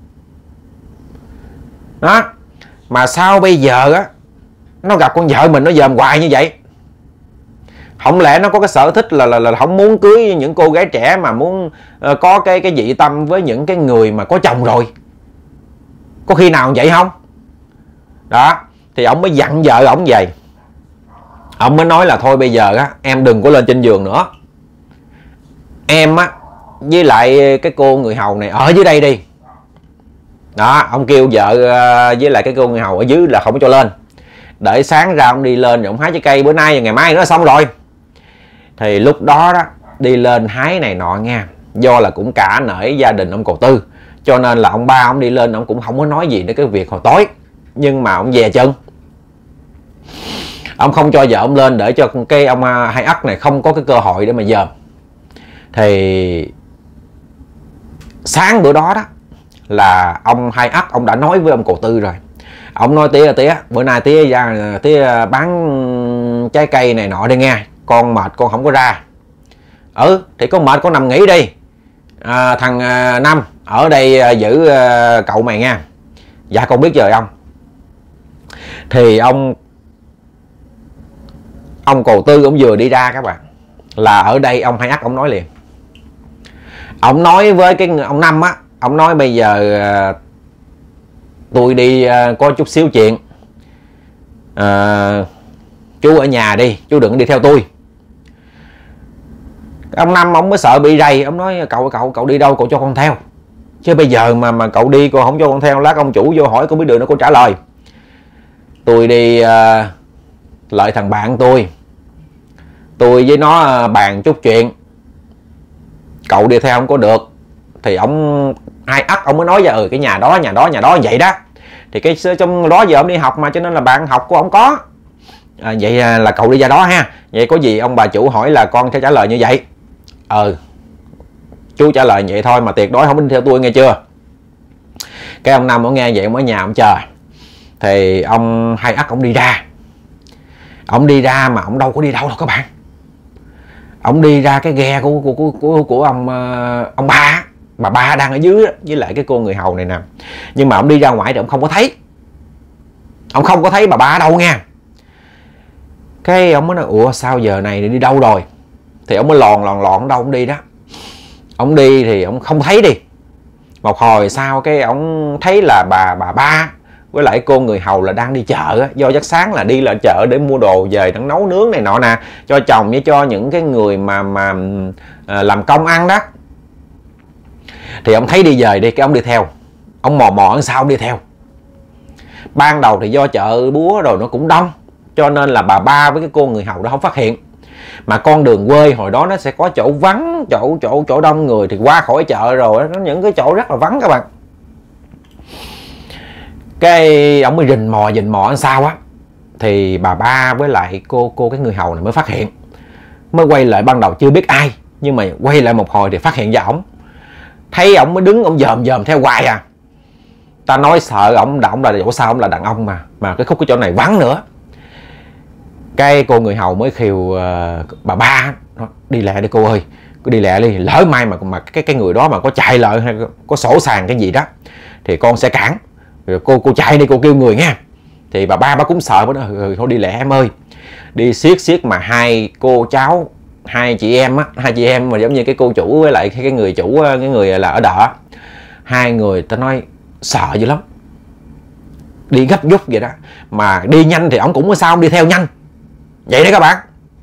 Đó. Mà sao bây giờ á nó gặp con vợ mình nó dòm hoài như vậy? Không lẽ nó có cái sở thích là là, là không muốn cưới những cô gái trẻ mà muốn uh, có cái cái dị tâm với những cái người mà có chồng rồi? Có khi nào vậy không? Đó. Thì ông mới dặn vợ ổng về. Ông mới nói là thôi bây giờ á em đừng có lên trên giường nữa. Em á với lại cái cô người hầu này ở dưới đây đi. Đó. Ông kêu vợ uh, với lại cái cô người hầu ở dưới là không có cho lên. Để sáng ra ông đi lên rồi ông hái trái cây bữa nay ngày mai nó xong rồi. Thì lúc đó đó đi lên hái này nọ nha. Do là cũng cả nể gia đình ông Cậu Tư, cho nên là ông ba ông đi lên ông cũng không có nói gì đến cái việc hồi tối. Nhưng mà ông dè chân. Ông không cho vợ ông lên để cho cái ông hai ất này không có cái cơ hội để mà dòm. Thì sáng bữa đó đó là ông hai ất ông đã nói với ông Cậu Tư rồi. Ông nói tía tía bữa nay tía ra tía bán trái cây này nọ đi nghe, con mệt con không có ra. Ừ thì con mệt con nằm nghỉ đi. À, thằng à, Năm ở đây à, giữ à, cậu mày nha. Dạ con biết rồi ông. Thì ông ông Cậu Tư ông vừa đi ra các bạn, là ở đây ông hai ắt ông nói liền. Ông nói với cái ông Năm á, ông nói bây giờ à, tôi đi à, có chút xíu chuyện. À, chú ở nhà đi, chú đừng đi theo tôi. Ông Năm ông mới sợ bị rầy, ông nói cậu cậu cậu đi đâu cậu cho con theo. Chứ bây giờ mà mà cậu đi con không cho con theo, lát ông chủ vô hỏi con biết đường nó con trả lời. Tôi đi uh, lợi thằng bạn tôi. Tôi với nó uh, bàn chút chuyện. Cậu đi theo không có được. Thì ông hai ắt ông mới nói ra ừ cái nhà đó nhà đó nhà đó vậy đó. Thì cái trong đó giờ ông đi học mà, cho nên là bạn học của ông có. À, vậy là cậu đi ra đó ha. Vậy có gì ông bà chủ hỏi là con sẽ trả lời như vậy. Ừ chú trả lời vậy thôi mà tuyệt đối không đi theo tôi nghe chưa. Cái ông Năm ông nghe vậy ông ở nhà ông chờ. Thì ông hai ắt ông đi ra. Ông đi ra mà ông đâu có đi đâu đâu các bạn. Ông đi ra cái ghe của của của của, của ông ông ba. Bà ba đang ở dưới với lại cái cô người hầu này nè. Nhưng mà ông đi ra ngoài thì ông không có thấy. Ông không có thấy bà ba ở đâu nha. Cái ông mới nói ủa sao giờ này đi đâu rồi. Thì ông mới lòn lòn lòn đâu ông đi đó. Ông đi thì ông không thấy đi. Một hồi sau cái ông thấy là bà bà ba với lại cô người hầu là đang đi chợ á. Do giấc sáng là đi là chợ để mua đồ về đang nấu nướng này nọ nè, cho chồng với cho những cái người mà mà à, làm công ăn đó. Thì ông thấy đi về đi, cái ông đi theo. Ông mò mò sao ông đi theo. Ban đầu thì do chợ búa rồi nó cũng đông, cho nên là bà ba với cái cô người hầu đó không phát hiện. Mà con đường quê hồi đó nó sẽ có chỗ vắng, chỗ chỗ chỗ đông người, thì qua khỏi chợ rồi nó những cái chỗ rất là vắng các bạn. Cái ông mới rình mò rình mò sao á. Thì bà ba với lại cô cô cái người hầu này mới phát hiện. Mới quay lại, ban đầu chưa biết ai, nhưng mà quay lại một hồi thì phát hiện ra ổng. Thấy ổng mới đứng ổng dòm dòm theo hoài à. Ta nói sợ ổng ổng là chỗ sao ổng là đàn ông mà mà cái khúc cái chỗ này vắng nữa. Cái cô người hầu mới khiều uh, bà ba nó, đi lẹ đi cô ơi, cứ đi lẹ đi, lỡ mai mà mà cái cái người đó mà có chạy lại hay có sổ sàng cái gì đó thì con sẽ cản. Rồi cô cô chạy đi, cô kêu người nha. Thì bà ba bà cũng sợ, bà nói ừ, thôi đi lẹ em ơi. Đi xiết xiết mà hai cô cháu, hai chị em á, hai chị em mà giống như cái cô chủ với lại cái người chủ, cái người là ở đợ, hai người ta nói sợ dữ lắm, đi gấp rút vậy đó, mà đi nhanh thì ổng cũng có sao đi theo nhanh vậy đấy các bạn.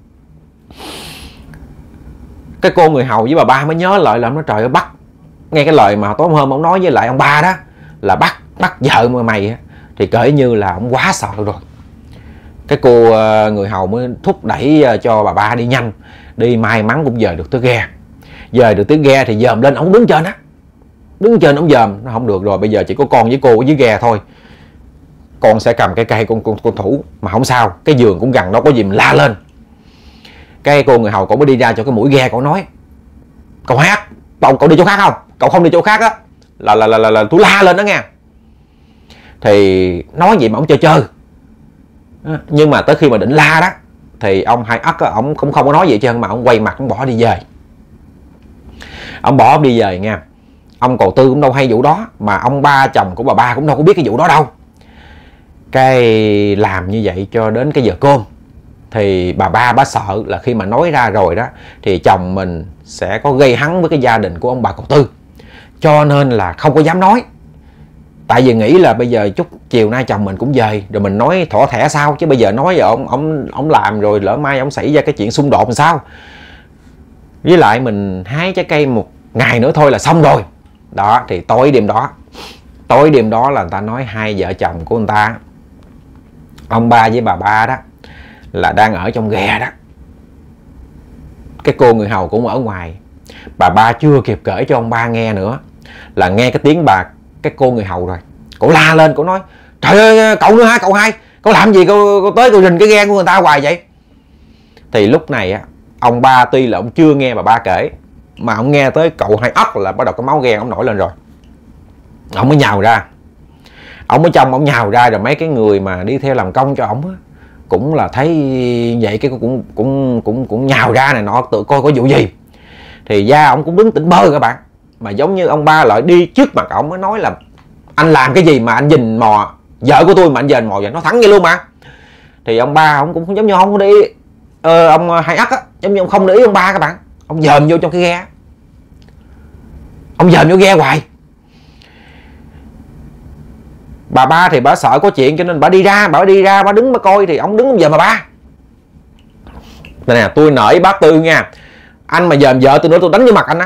Cái cô người hầu với bà ba mới nhớ lại là nó trời ơi, bắt nghe cái lời mà tối hôm ông nói với lại ông ba đó là bắt bắt vợ mà mày á, thì kể như là ông quá sợ rồi. Cái cô người hầu mới thúc đẩy cho bà ba đi nhanh, đi may mắn cũng về được tới ghe. Về được tới ghe thì dòm lên ông đứng trên á, đứng trên ông dòm nó không được rồi, bây giờ chỉ có con với cô ở dưới ghe thôi, con sẽ cầm cái cây con, con, con thủ mà không sao, cái giường cũng gần đó có gì mình la lên. Cái cô người hầu cậu mới đi ra cho cái mũi ghe, cậu nói cậu hát cậu cậu đi chỗ khác không, cậu không đi chỗ khác á là là là là, là tôi la lên đó nghe. Thì nói vậy mà ông chơi chơi, nhưng mà tới khi mà định la đó thì ông Hai Ất ông cũng không có nói gì hết trơn, mà ông quay mặt ông bỏ đi về. Ông bỏ ông đi về nha. Ông Cậu Tư cũng đâu hay vụ đó, mà ông ba chồng của bà ba cũng đâu có biết cái vụ đó đâu. Cái làm như vậy cho đến cái giờ cơm thì bà ba bà sợ là khi mà nói ra rồi đó thì chồng mình sẽ có gây hấn với cái gia đình của ông bà Cậu Tư, cho nên là không có dám nói. Tại vì nghĩ là bây giờ chút chiều nay chồng mình cũng về rồi mình nói thỏ thẻ sao, chứ bây giờ nói giờ ông ông ông làm rồi lỡ mai ông xảy ra cái chuyện xung đột làm sao. Với lại mình hái trái cây một ngày nữa thôi là xong rồi. Đó thì tối đêm đó, tối đêm đó là người ta nói hai vợ chồng của người ta, ông ba với bà ba đó là đang ở trong ghe đó. Cái cô người hầu cũng ở ngoài. Bà ba chưa kịp kể cho ông ba nghe nữa là nghe cái tiếng bà cái cô người hầu rồi. Cậu la lên, cậu nói trời ơi cậu nữa hả, cậu hai, cậu làm gì cậu, cậu tới cậu rình cái ghe của người ta hoài vậy. Thì lúc này á, ông ba tuy là ông chưa nghe bà ba kể, mà ông nghe tới cậu Hai Ất là bắt đầu cái máu ghen ông nổi lên rồi. Ông mới nhào ra, ông mới trong ông nhào ra, rồi mấy cái người mà đi theo làm công cho ông á cũng là thấy vậy, cái cũng cũng cũng cũng nhào ra này nọ tự coi có vụ gì. Thì da ông cũng đứng tỉnh bơ các bạn, mà giống như ông ba lại đi trước mặt ông mới nói là anh làm cái gì mà anh nhìn mò vợ của tôi mà anh nhìn mò vậy, nó thẳng vậy luôn mà. Thì ông ba ông cũng giống như không có để ý, ờ, ông Hai Ất á giống như ông không để ý ông ba các bạn, ông dòm vô trong cái ghe, ông dòm vô ghe hoài. Bà ba thì bà sợ có chuyện cho nên bà đi ra, bà đi ra bà đứng bà coi, thì ông đứng ông dòm bà ba. Nè tôi nể bác Tư nha, anh mà dòm vợ tôi nữa tôi đánh vô mặt anh á.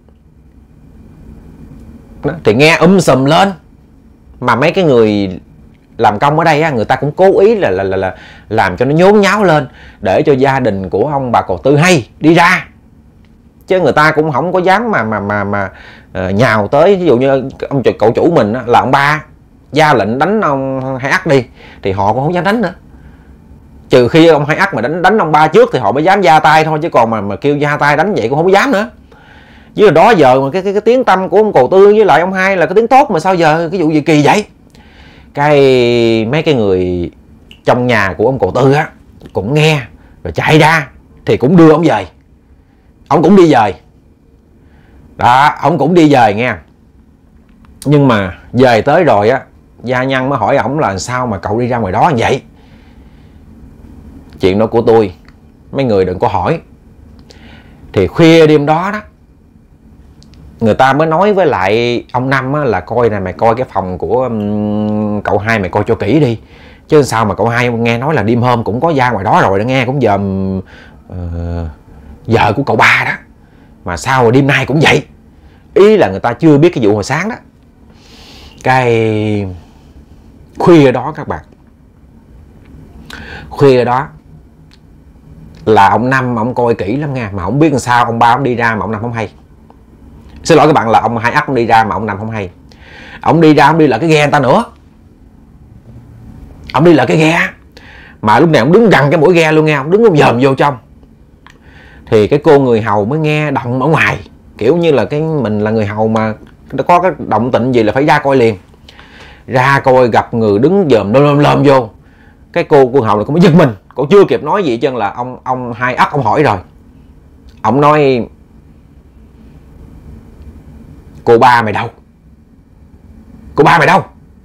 Thì nghe um sùm lên, mà mấy cái người làm công ở đây á, người ta cũng cố ý là, là, là, là làm cho nó nhốn nháo lên để cho gia đình của ông bà Cậu Tư hay đi ra, chứ người ta cũng không có dám mà mà mà mà uh, nhào tới. Ví dụ như ông cậu chủ mình á, là ông ba ra lệnh đánh ông Hai Ất đi thì họ cũng không dám đánh nữa, trừ khi ông Hai Ất mà đánh đánh ông ba trước thì họ mới dám ra tay thôi, chứ còn mà mà kêu ra tay đánh vậy cũng không có dám nữa. Chứ là đó giờ mà cái, cái cái tiếng tâm của ông Cậu Tư với lại ông Hai là cái tiếng tốt, mà sao giờ cái vụ gì kỳ vậy. Cái mấy cái người trong nhà của ông Cậu Tư á cũng nghe rồi chạy ra thì cũng đưa ông về, ông cũng đi về đó, ông cũng đi về nghe. Nhưng mà về tới rồi á, gia nhân mới hỏi ổng là sao mà cậu đi ra ngoài đó như vậy. Chuyện đó của tôi, mấy người đừng có hỏi. Thì khuya đêm đó đó, người ta mới nói với lại ông Năm á, là coi này mày coi cái phòng của um, cậu Hai mày coi cho kỹ đi, chứ sao mà cậu Hai nghe nói là đêm hôm cũng có ra ngoài đó rồi đó nghe, cũng dòm uh, vợ của cậu ba đó, mà sao mà đêm nay cũng vậy. Ý là người ta chưa biết cái vụ hồi sáng đó. Cái khuya đó các bạn, khuya đó là ông Năm ông coi kỹ lắm nha, mà không biết làm sao ông ba ông đi ra mà ông Năm không hay. Xin lỗi các bạn, là ông Hai Ất ông đi ra mà ông Năm không hay. Ông đi ra ông đi lại cái ghe người ta nữa, ông đi lại cái ghe mà lúc này ông đứng gần cái mũi ghe luôn nghe, ông đứng ông dòm vô trong. Thì cái cô người hầu mới nghe động ở ngoài, kiểu như là cái mình là người hầu mà có cái động tĩnh gì là phải ra coi liền. Ra coi gặp người đứng dòm lơm lơm vô, cái cô cô hầu này cũng mới giật mình, Cổ chưa kịp nói gì chân là ông ông hai ắt ông hỏi rồi. Ông nói cô ba mày đâu? Cô ba mày đâu?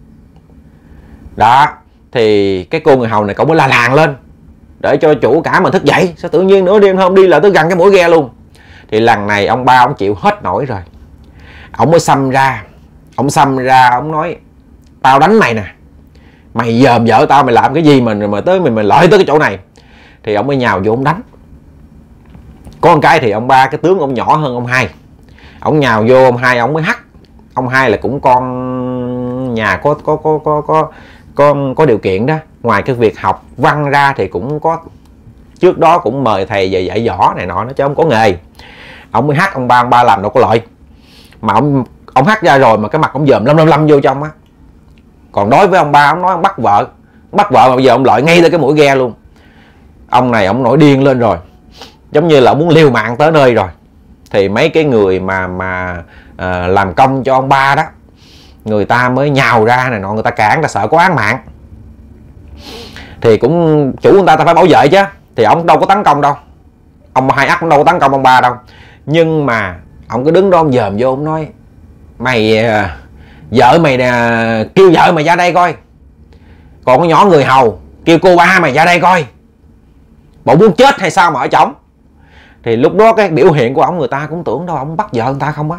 Đó, thì cái cô người hầu này cậu mới la làng lên để cho chủ cả mà thức dậy. Sao tự nhiên nửa đêm hôm đi là tới gần cái mũi ghe luôn. Thì lần này ông ba ông chịu hết nổi rồi. Ông mới xăm ra. Ông xăm ra ông nói tao đánh mày nè, mày dòm vợ tao mày làm cái gì mà mà tới mày mày lợi tới cái chỗ này. Thì ông mới nhào vô ông đánh. Có một cái thì ông ba cái tướng ông nhỏ hơn ông hai. Ông nhào vô ông hai ông mới hắt. Ông hai là cũng con nhà có có có có có có, có điều kiện đó. Ngoài cái việc học văn ra thì cũng có, trước đó cũng mời thầy về dạy võ này nọ, nó chứ ông có nghề. Ông mới hắt ông ba, ông ba làm đâu có lợi. Mà ông ông hắt ra rồi mà cái mặt ông dòm lâm lâm lâm vô trong á. Còn đối với ông ba, ông nói ông bắt vợ, bắt vợ mà bây giờ ông lợi ngay tới cái mũi ghe luôn. Ông này ông nổi điên lên rồi, giống như là ông muốn liều mạng tới nơi rồi. Thì mấy cái người mà mà à, làm công cho ông ba đó, người ta mới nhào ra này nọ, người ta cản, người ta sợ có án mạng. Thì cũng chủ người ta ta phải bảo vệ chứ. Thì ông đâu có tấn công đâu, ông hai ắt cũng đâu có tấn công ông ba đâu. Nhưng mà ông cứ đứng đó ông dòm vô, ông nói mày vợ mày nè, kêu vợ mày ra đây coi. Còn cái nhỏ người hầu kêu cô ba mày ra đây coi. Bộ muốn chết hay sao mà ở chổng. Thì lúc đó cái biểu hiện của ông người ta cũng tưởng đâu ông bắt vợ người ta không á.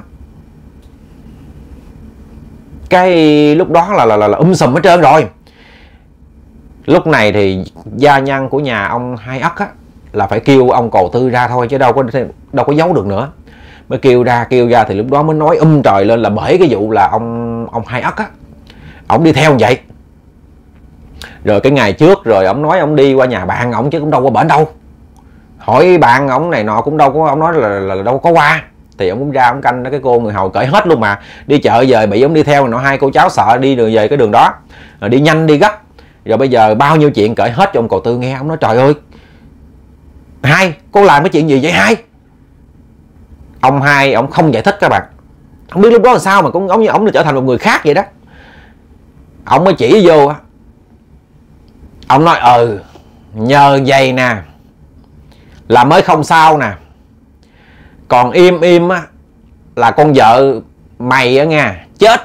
Cái lúc đó là là là, là um sùm hết trơn rồi. Lúc này thì gia nhân của nhà ông hai ất á là phải kêu ông Cồ Tư ra thôi, chứ đâu có đâu có giấu được nữa. Mới kêu ra kêu ra thì lúc đó mới nói um trời lên là bởi cái vụ là ông ông hai ất á, ông đi theo vậy. Rồi cái ngày trước rồi ông nói ông đi qua nhà bạn ông chứ cũng đâu có bển đâu. Hỏi bạn ông này nọ cũng đâu có, ông nói là, là, là đâu có qua. Thì ông cũng ra ông canh cái cô người hầu cởi hết luôn mà. Đi chợ về bị ông đi theo nọ, hai cô cháu sợ đi đường về cái đường đó. Rồi đi nhanh đi gấp. Rồi bây giờ bao nhiêu chuyện cởi hết cho ông Cồ Tư nghe. Ông nói trời ơi, hai, cô làm cái chuyện gì vậy hai? Ông hai, ông không giải thích các bạn. Không biết lúc đó là sao mà cũng giống như ông trở thành một người khác vậy đó. Ông mới chỉ vô á. Ông nói ừ, nhờ vậy nè là mới không sao nè. Còn im im á là con vợ mày á nghe, chết.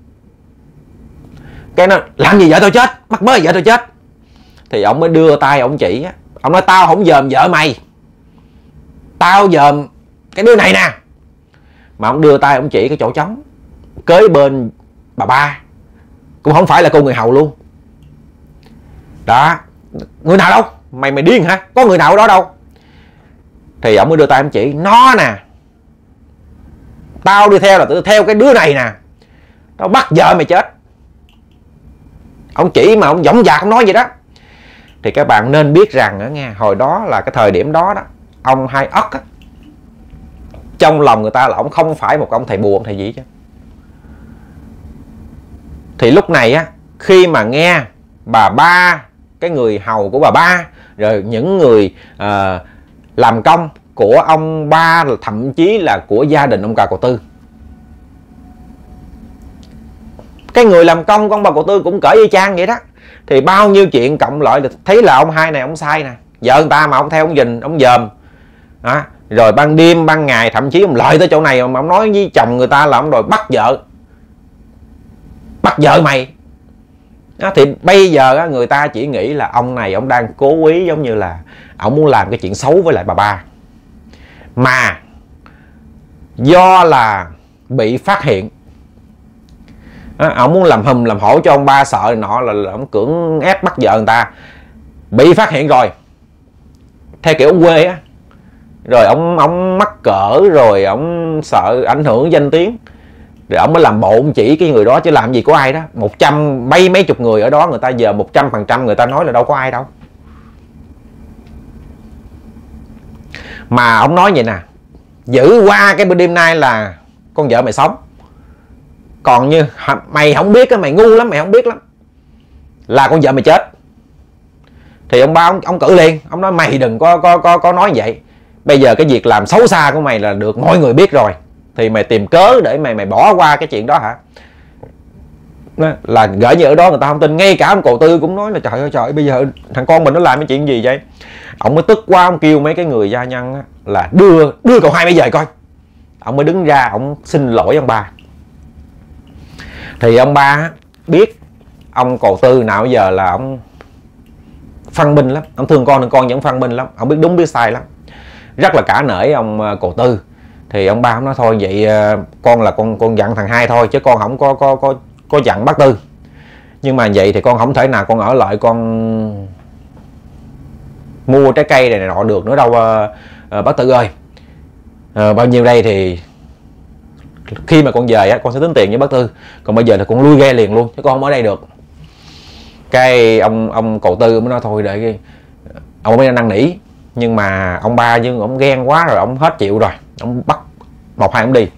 Cái nó làm gì vợ tao chết, mắc mới vợ tao chết. Thì ông mới đưa tay ông chỉ á. Ông nói tao không dòm vợ mày, tao dòm cái đứa này nè. Mà ông đưa tay ông chỉ cái chỗ trống kế bên bà ba, cũng không phải là cô người hầu luôn. Đó, người nào đâu? Mày mày điên hả? Có người nào ở đó đâu? Thì ông mới đưa tay ông chỉ, nó nè, tao đi theo là tự theo cái đứa này nè, tao bắt vợ mày chết. Ông chỉ mà ông dõng dạc ông nói vậy đó. Thì các bạn nên biết rằng đó nghe, hồi đó là cái thời điểm đó đó, ông hai ất á, trong lòng người ta là ông không phải một ông thầy bùa, ông thầy gì chứ. Thì lúc này á, khi mà nghe bà ba, cái người hầu của bà ba, rồi những người uh, làm công của ông ba, thậm chí là của gia đình ông Cà Cồ Tư, cái người làm công của ông bà Cồ Tư cũng cởi y chang vậy đó. Thì bao nhiêu chuyện cộng lại được thấy là ông hai này ông sai nè. Vợ người ta mà ông theo ông dình, ông dòm đó. Rồi ban đêm ban ngày thậm chí ông lợi tới chỗ này mà ông nói với chồng người ta là ông đòi bắt vợ, bắt vợ mày đó. Thì bây giờ á, người ta chỉ nghĩ là ông này ông đang cố ý, giống như là ông muốn làm cái chuyện xấu với lại bà ba. Mà do là bị phát hiện, à, ông muốn làm hùm làm hổ cho ông ba sợ nọ, là, là ông cưỡng ép bắt vợ người ta. Bị phát hiện rồi, theo kiểu ông quê á, rồi ông ông mắc cỡ, rồi ông sợ ảnh hưởng danh tiếng, rồi ông mới làm bộ ông chỉ cái người đó. Chứ làm gì có ai đó, một trăm mấy mấy chục người ở đó, người ta giờ một trăm phần trăm người ta nói là đâu có ai đâu. Mà ông nói vậy nè, giữ qua cái bữa đêm nay là con vợ mày sống. Còn như mày không biết á, mày ngu lắm, mày không biết lắm, là con vợ mày chết. Thì ông ba ông, ông cử liền, ông nói mày đừng có có có có nói vậy. Bây giờ cái việc làm xấu xa của mày là được mọi người biết rồi, thì mày tìm cớ để mày mày bỏ qua cái chuyện đó hả? Đó, là gỡ như ở đó người ta không tin. Ngay cả ông cậu Tư cũng nói là trời ơi trời, bây giờ thằng con mình nó làm cái chuyện gì vậy. Ông mới tức quá, ông kêu mấy cái người gia nhân á, là đưa đưa cậu hai bây giờ coi. Ông mới đứng ra ông xin lỗi ông ba. Thì ông ba biết ông cậu Tư nào giờ là ông phân minh lắm, ông thương con nên con vẫn phân minh lắm, ông biết đúng biết sai lắm, rất là cả nể ông cậu Tư. Thì ông ba ông nói thôi vậy con là con con dặn thằng hai thôi, chứ con không có có có có dặn bác Tư. Nhưng mà vậy thì con không thể nào con ở lại con mua trái cây này, này nọ được nữa đâu uh, bác Tư ơi. Uh, bao nhiêu đây thì khi mà con về á con sẽ tính tiền với bác Tư, còn bây giờ thì con lui ghe liền luôn chứ con không ở đây được. Cái ông ông cậu Tư mới nói thôi để cái ông mới năn nỉ, nhưng mà ông ba nhưng ông ghen quá rồi, ông hết chịu rồi, ông bắt một hai ông đi.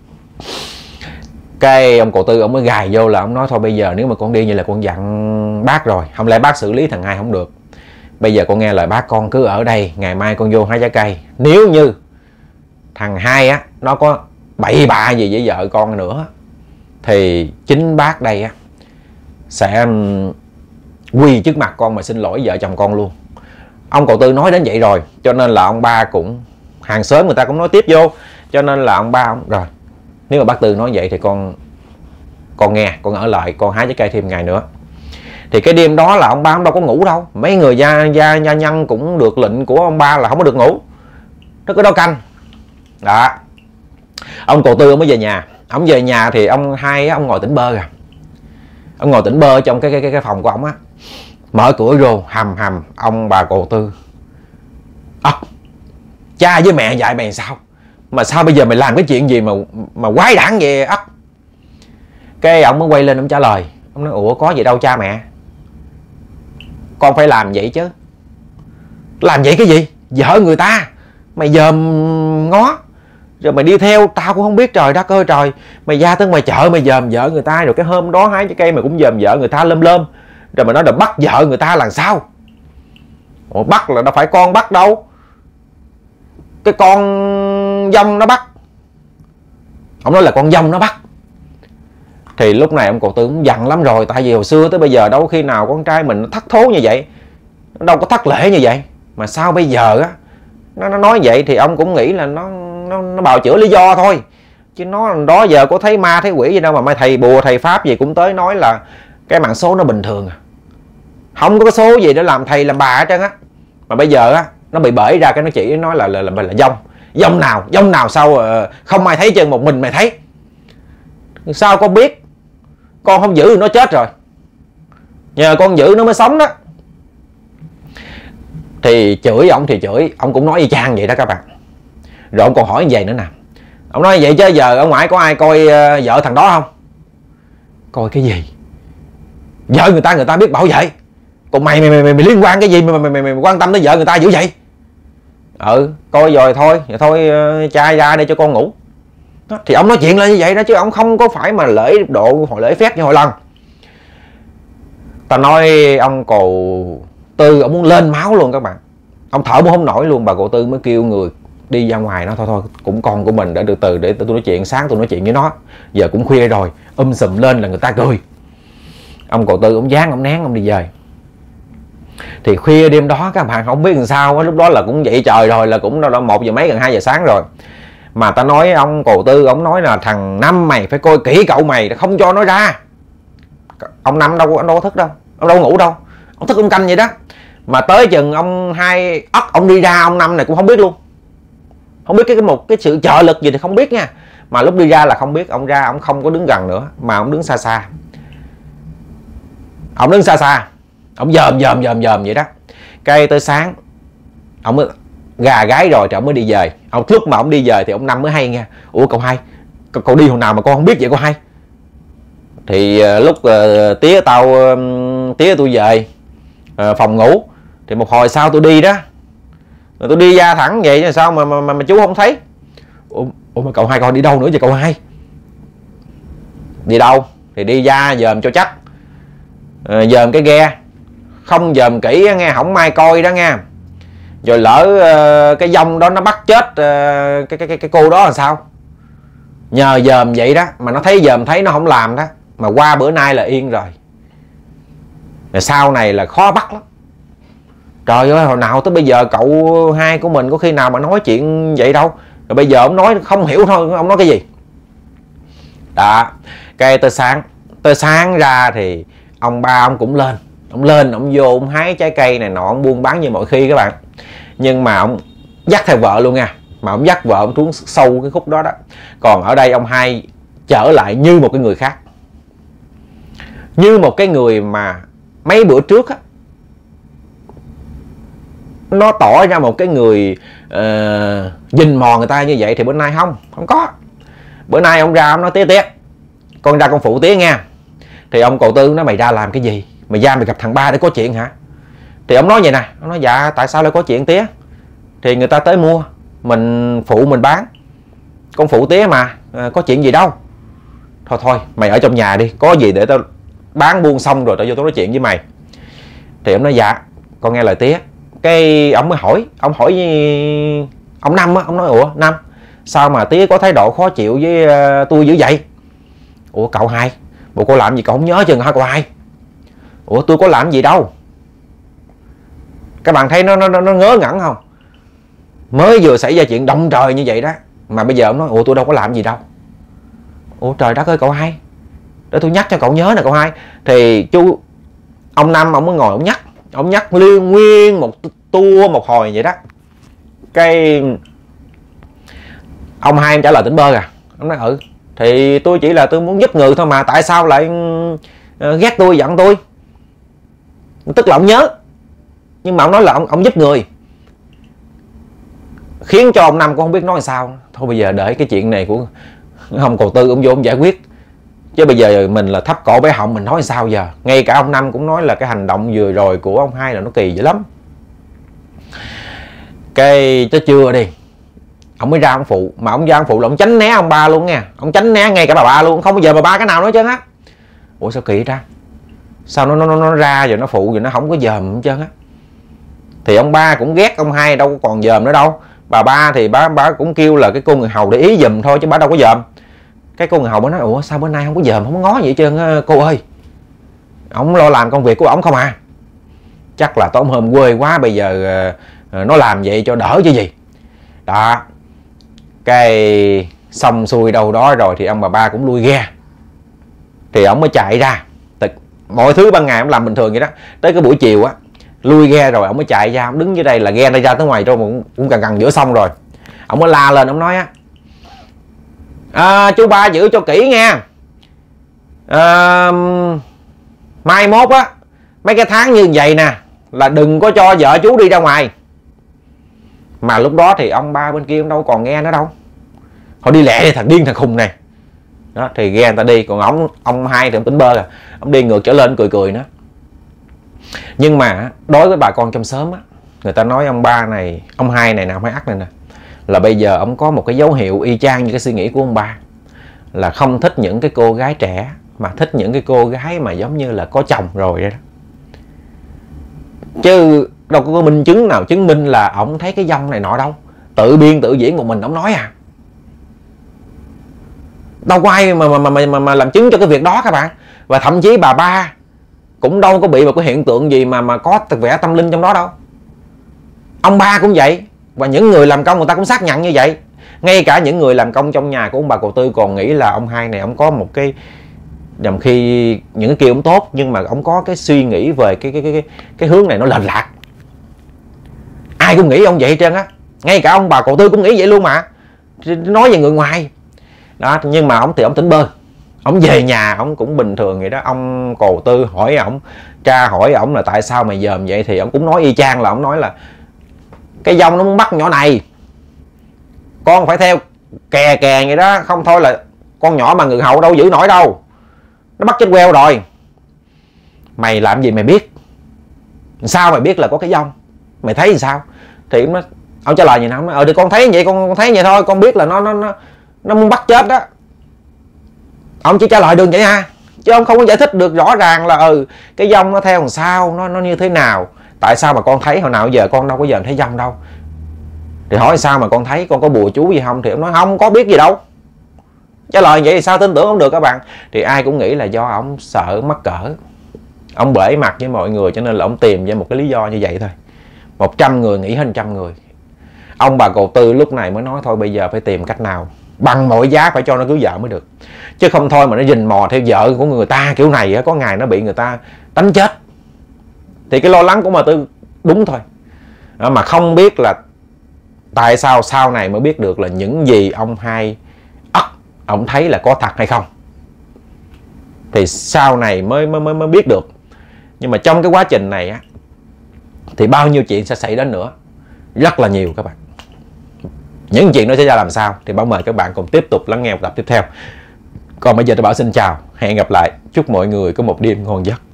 Cái ông cậu Tư ông mới gài vô là ông nói thôi bây giờ nếu mà con đi như là con dặn bác rồi, không lẽ bác xử lý thằng hai không được. Bây giờ con nghe lời bác, con cứ ở đây, ngày mai con vô hái trái cây. Nếu như thằng hai á nó có bậy bạ gì với vợ con nữa thì chính bác đây á sẽ quỳ trước mặt con mà xin lỗi vợ chồng con luôn. Ông cậu Tư nói đến vậy rồi, cho nên là ông ba cũng, hàng xóm người ta cũng nói tiếp vô, cho nên là ông ba ông rồi nếu mà bác Tư nói vậy thì con con nghe, con ở lại con hái trái cây thêm ngày nữa. Thì cái đêm đó là ông ba ông đâu có ngủ đâu, mấy người gia gia gia nhân cũng được lệnh của ông ba là không có được ngủ, nó cứ đó canh đó. Ông cậu Tư ông mới về nhà. Ông về nhà thì ông hai ông ngồi tỉnh bơ à, ông ngồi tỉnh bơ trong cái cái cái, cái phòng của ông á, mở cửa vô hầm hầm ông bà cậu Tư. À, cha với mẹ dạy mày sao mà sao bây giờ mày làm cái chuyện gì mà mà quái đản vậy ấp. Cái ông mới quay lên ông trả lời, ông nói ủa có gì đâu cha mẹ, con phải làm vậy chứ. Làm vậy cái gì, vợ người ta mày dòm ngó rồi mày đi theo tao cũng không biết, trời đất ơi trời, mày ra tới ngoài chợ mày dòm vợ người ta, rồi cái hôm đó hái trái cây mày cũng dòm vợ người ta lơm lơm, rồi mày nói là bắt vợ người ta làm sao. Ủa, bắt là đâu phải con bắt đâu, cái con dông nó bắt. Ông nói là con dông nó bắt. Thì lúc này ông cậu Tư cũng giận lắm rồi, tại vì hồi xưa tới bây giờ đâu khi nào con trai mình nó thất thố như vậy, nó đâu có thất lễ như vậy, mà sao bây giờ á nó, nó nói vậy. Thì ông cũng nghĩ là nó nó, nó bào chữa lý do thôi, chứ nó đó giờ có thấy ma thấy quỷ gì đâu mà mấy thầy bùa thầy pháp gì cũng tới nói là cái mạng số nó bình thường à, không có cái số gì để làm thầy làm bà hết trơn á. Mà bây giờ á nó bị bể ra cái nó chỉ nói là là là, là, là dông dông nào dông nào sao không ai thấy chân, một mình mày thấy. Sao con biết, con không giữ nó chết rồi, nhờ con giữ nó mới sống đó. Thì chửi ông thì chửi, ông cũng nói y chang vậy đó các bạn. Rồi ông còn hỏi như vậy nữa nè, ông nói vậy chứ giờ ở ngoài có ai coi uh, vợ thằng đó không? Coi cái gì, vợ người ta người ta biết bảo vệ, còn mày mày mày, mày, mày liên quan cái gì mà mày, mày, mày quan tâm tới vợ người ta dữ vậy? Ừ coi rồi thôi, vậy thôi uh, cha ra đây cho con ngủ đó. Thì ông nói chuyện là như vậy đó, chứ ông không có phải mà lễ độ hồi lễ phép như hồi lần. Ta nói ông cậu Tư ông muốn lên máu luôn các bạn, ông thở cũng không nổi luôn. Bà cậu Tư mới kêu người đi ra ngoài, nó thôi thôi cũng con của mình, để từ từ để tôi nói chuyện, sáng tôi nói chuyện với nó, giờ cũng khuya rồi, um sùm lên là người ta cười. Ông cậu Tư ông dán ông nén ông đi về. Thì khuya đêm đó các bạn không biết làm sao, lúc đó là cũng dậy trời rồi, là cũng đâu đó một giờ mấy gần hai giờ sáng rồi. Mà ta nói ông cậu Tư ông nói là thằng Năm mày phải coi kỹ cậu mày, không cho nó ra. Ông Năm đâu, ông đâu có thức đâu, ông đâu ngủ đâu, ông thức ông canh vậy đó. Mà tới chừng ông hai ất ông đi ra, ông Năm này cũng không biết luôn, không biết cái, cái một cái sự trợ lực gì thì không biết nha. Mà lúc đi ra là không biết, ông ra ông không có đứng gần nữa mà ông đứng xa xa, ông đứng xa xa ông dòm dòm dòm dòm vậy đó. Cái tới sáng ông mới gà gái rồi thì ông mới đi về. Ông lúc mà ông đi về thì ông Năm mới hay nha, ủa cậu hai cậu, cậu đi hồi nào mà con không biết vậy cậu hai? Thì uh, lúc uh, tía tao uh, tía tôi về uh, phòng ngủ, thì một hồi sau tôi đi đó, rồi tôi đi ra thẳng vậy chứ sao mà mà, mà, mà chú không thấy. Ủa, ủa mà cậu hai con đi đâu nữa vậy cậu hai? Đi đâu thì đi ra dòm cho chắc, uh, dòm cái ghe, không dòm kỹ nghe, không mai coi đó nha. Rồi lỡ uh, cái dông đó nó bắt chết uh, cái, cái cái cái cô đó là sao? Nhờ dòm vậy đó mà nó thấy dòm thấy nó không làm đó, mà qua bữa nay là yên rồi. Rồi sau này là khó bắt lắm. Trời ơi, hồi nào tới bây giờ cậu hai của mình có khi nào mà nói chuyện vậy đâu. Rồi bây giờ ông nói không hiểu thôi, ông nói cái gì. Đó, cái tới sáng, tới sáng ra thì ông ba ông cũng lên. Ông lên, ông vô, ông hái trái cây này nọ, ông buôn bán như mọi khi các bạn. Nhưng mà ông dắt theo vợ luôn nha. Mà ông dắt vợ ông xuống sâu cái khúc đó đó. Còn ở đây ông hai trở lại như một cái người khác. Như một cái người mà mấy bữa trước á, nó tỏ ra một cái người uh, dình mò người ta như vậy, thì bữa nay không, không có. Bữa nay ông ra ông nói tía tía, con ra con phụ tía nha. Thì ông cậu Tư nói mày ra làm cái gì? Mày ra mày gặp thằng ba để có chuyện hả? Thì ông nói vậy nè, ông nói dạ tại sao lại có chuyện tía? Thì người ta tới mua, mình phụ mình bán, con phụ tía mà, à, có chuyện gì đâu. Thôi thôi mày ở trong nhà đi, có gì để tao bán buôn xong rồi tao vô tao nói chuyện với mày. Thì ông nói dạ con nghe lời tía. Cái ông mới hỏi, ông hỏi với ông Năm á, ông nói ủa Năm, sao mà tía có thái độ khó chịu với uh, tôi dữ vậy? Ủa cậu hai, bộ cô làm gì cậu không nhớ chừng hả cậu hai? Ủa tôi có làm gì đâu. Các bạn thấy nó nó nó ngớ ngẩn không? Mới vừa xảy ra chuyện động trời như vậy đó, mà bây giờ ông nói ủa tôi đâu có làm gì đâu. Ủa trời đất ơi cậu hai, để tôi nhắc cho cậu nhớ nè cậu hai. Thì chú ông Năm ông mới ngồi ông nhắc, ông nhắc liên nguyên một tua một hồi vậy đó. Cái ông hai em trả lời tỉnh bơ à. Ông nói ừ thì tôi chỉ là tôi muốn giúp người thôi mà, tại sao lại ghét tôi giận tôi? Tức là ông nhớ, nhưng mà ông nói là ông, ông giúp người, khiến cho ông Năm cũng không biết nói làm sao. Thôi bây giờ để cái chuyện này của ông cậu Tư ông vô ông giải quyết, chứ bây giờ mình là thấp cổ bé họng mình nói làm sao giờ. Ngay cả ông Năm cũng nói là cái hành động vừa rồi của ông hai là nó kỳ dữ lắm. Cái tới trưa đi, ông mới ra ông phụ, mà ông ra ông phụ là ông tránh né ông ba luôn nha, ông tránh né ngay cả bà ba luôn, không bao giờ bà ba cái nào nói chứ á. Ủa sao kỳ ra, sao nó nó nó ra rồi nó phụ rồi nó không có dòm hết trơn á. Thì ông ba cũng ghét ông hai đâu còn dòm nữa đâu. Bà ba thì bà bà cũng kêu là cái cô người hầu để ý giùm thôi chứ bà đâu có dòm. Cái cô người hầu mới nói ủa sao bữa nay không có dòm, không có ngó gì hết trơn cô ơi, ông lo làm công việc của ổng không à. Chắc là tối hôm quê quá bây giờ nó làm vậy cho đỡ chứ gì. Đó, cái xong xuôi đâu đó rồi thì ông bà ba cũng lui ghe. Thì ông mới chạy ra, mọi thứ ban ngày ông làm bình thường vậy đó. Tới cái buổi chiều á, lui ghe rồi ông mới chạy ra, ông đứng dưới đây là ghe đây ra tới ngoài rồi, cũng, cũng gần gần giữa sông rồi. Ông mới la lên, ông nói á à, chú ba giữ cho kỹ nha, à, mai mốt á mấy cái tháng như vậy nè là đừng có cho vợ chú đi ra ngoài. Mà lúc đó thì ông ba bên kia ông đâu còn nghe nữa đâu, họ đi lẹ đi thằng điên thằng khùng này. Đó thì ghe người ta đi, còn ông ông hai thì ông tính bơ à, ông đi ngược trở lên cười cười nữa. Nhưng mà đối với bà con trong xóm á, người ta nói ông ba này, ông hai này nè, ông hai ắt này nè, là bây giờ ông có một cái dấu hiệu y chang như cái suy nghĩ của ông ba, là không thích những cái cô gái trẻ, mà thích những cái cô gái mà giống như là có chồng rồi đó. Chứ đâu có minh chứng nào chứng minh là ông thấy cái dông này nọ đâu, tự biên tự diễn một mình ông nói à. Đâu có ai mà, mà, mà, mà, mà làm chứng cho cái việc đó các bạn. Và thậm chí bà ba cũng đâu có bị một cái hiện tượng gì mà mà có vẻ tâm linh trong đó đâu. Ông ba cũng vậy, và những người làm công người ta cũng xác nhận như vậy. Ngay cả những người làm công trong nhà của ông bà cậu Tư còn nghĩ là ông hai này ông có một cái, nhằm khi những cái kia ông tốt, nhưng mà ông có cái suy nghĩ về cái cái cái cái, cái hướng này nó lệch lạc. Ai cũng nghĩ ông vậy hết trơn á, ngay cả ông bà cậu Tư cũng nghĩ vậy luôn mà, nói về người ngoài đó. Nhưng mà ông thì ông tỉnh bơ, ông về nhà ông cũng bình thường vậy đó. Ông cậu Tư hỏi ổng, tra hỏi ổng là tại sao mày dòm vậy, thì ông cũng nói y chang là ông nói là cái dông nó muốn bắt nhỏ này, con phải theo kè kè vậy đó, không thôi là con nhỏ mà người hậu đâu giữ nổi đâu, nó bắt chết queo rồi. Mày làm gì mày biết, sao mày biết là có cái dông, mày thấy thì sao? Thì nó ông trả lời gì nào, ờ thì con thấy vậy, con thấy vậy thôi, con biết là nó nó nó nó muốn bắt chết đó. Ông chỉ trả lời được vậy ha, chứ ông không có giải thích được rõ ràng là ừ cái dông nó theo làm sao, nó nó như thế nào, tại sao mà con thấy hồi nào giờ con đâu có giờ thấy dông đâu. Thì hỏi sao mà con thấy, con có bùa chú gì không, thì ông nói không có biết gì đâu, Cái loại vậy thì sao tin tưởng không được các bạn? Thì ai cũng nghĩ là do ông sợ mắc cỡ, ông bể mặt với mọi người, cho nên là ông tìm ra một cái lý do như vậy thôi. Một trăm người nghĩ hơn trăm người. Ông bà cậu Tư lúc này mới nói thôi bây giờ phải tìm cách nào bằng mọi giá phải cho nó cưới vợ mới được, chứ không thôi mà nó rình mò theo vợ của người ta kiểu này có ngày nó bị người ta đánh chết. Thì cái lo lắng của bà Tư đúng thôi, mà không biết là tại sao sau này mới biết được là những gì ông hai ắt ông thấy là có thật hay không, thì sau này mới mới mới, mới biết được. Nhưng mà trong cái quá trình này á thì bao nhiêu chuyện sẽ xảy đến nữa, rất là nhiều các bạn. Những chuyện đó sẽ ra làm sao thì Bảo mời các bạn cùng tiếp tục lắng nghe một tập tiếp theo. Còn bây giờ tôi Bảo xin chào, hẹn gặp lại, chúc mọi người có một đêm ngon giấc.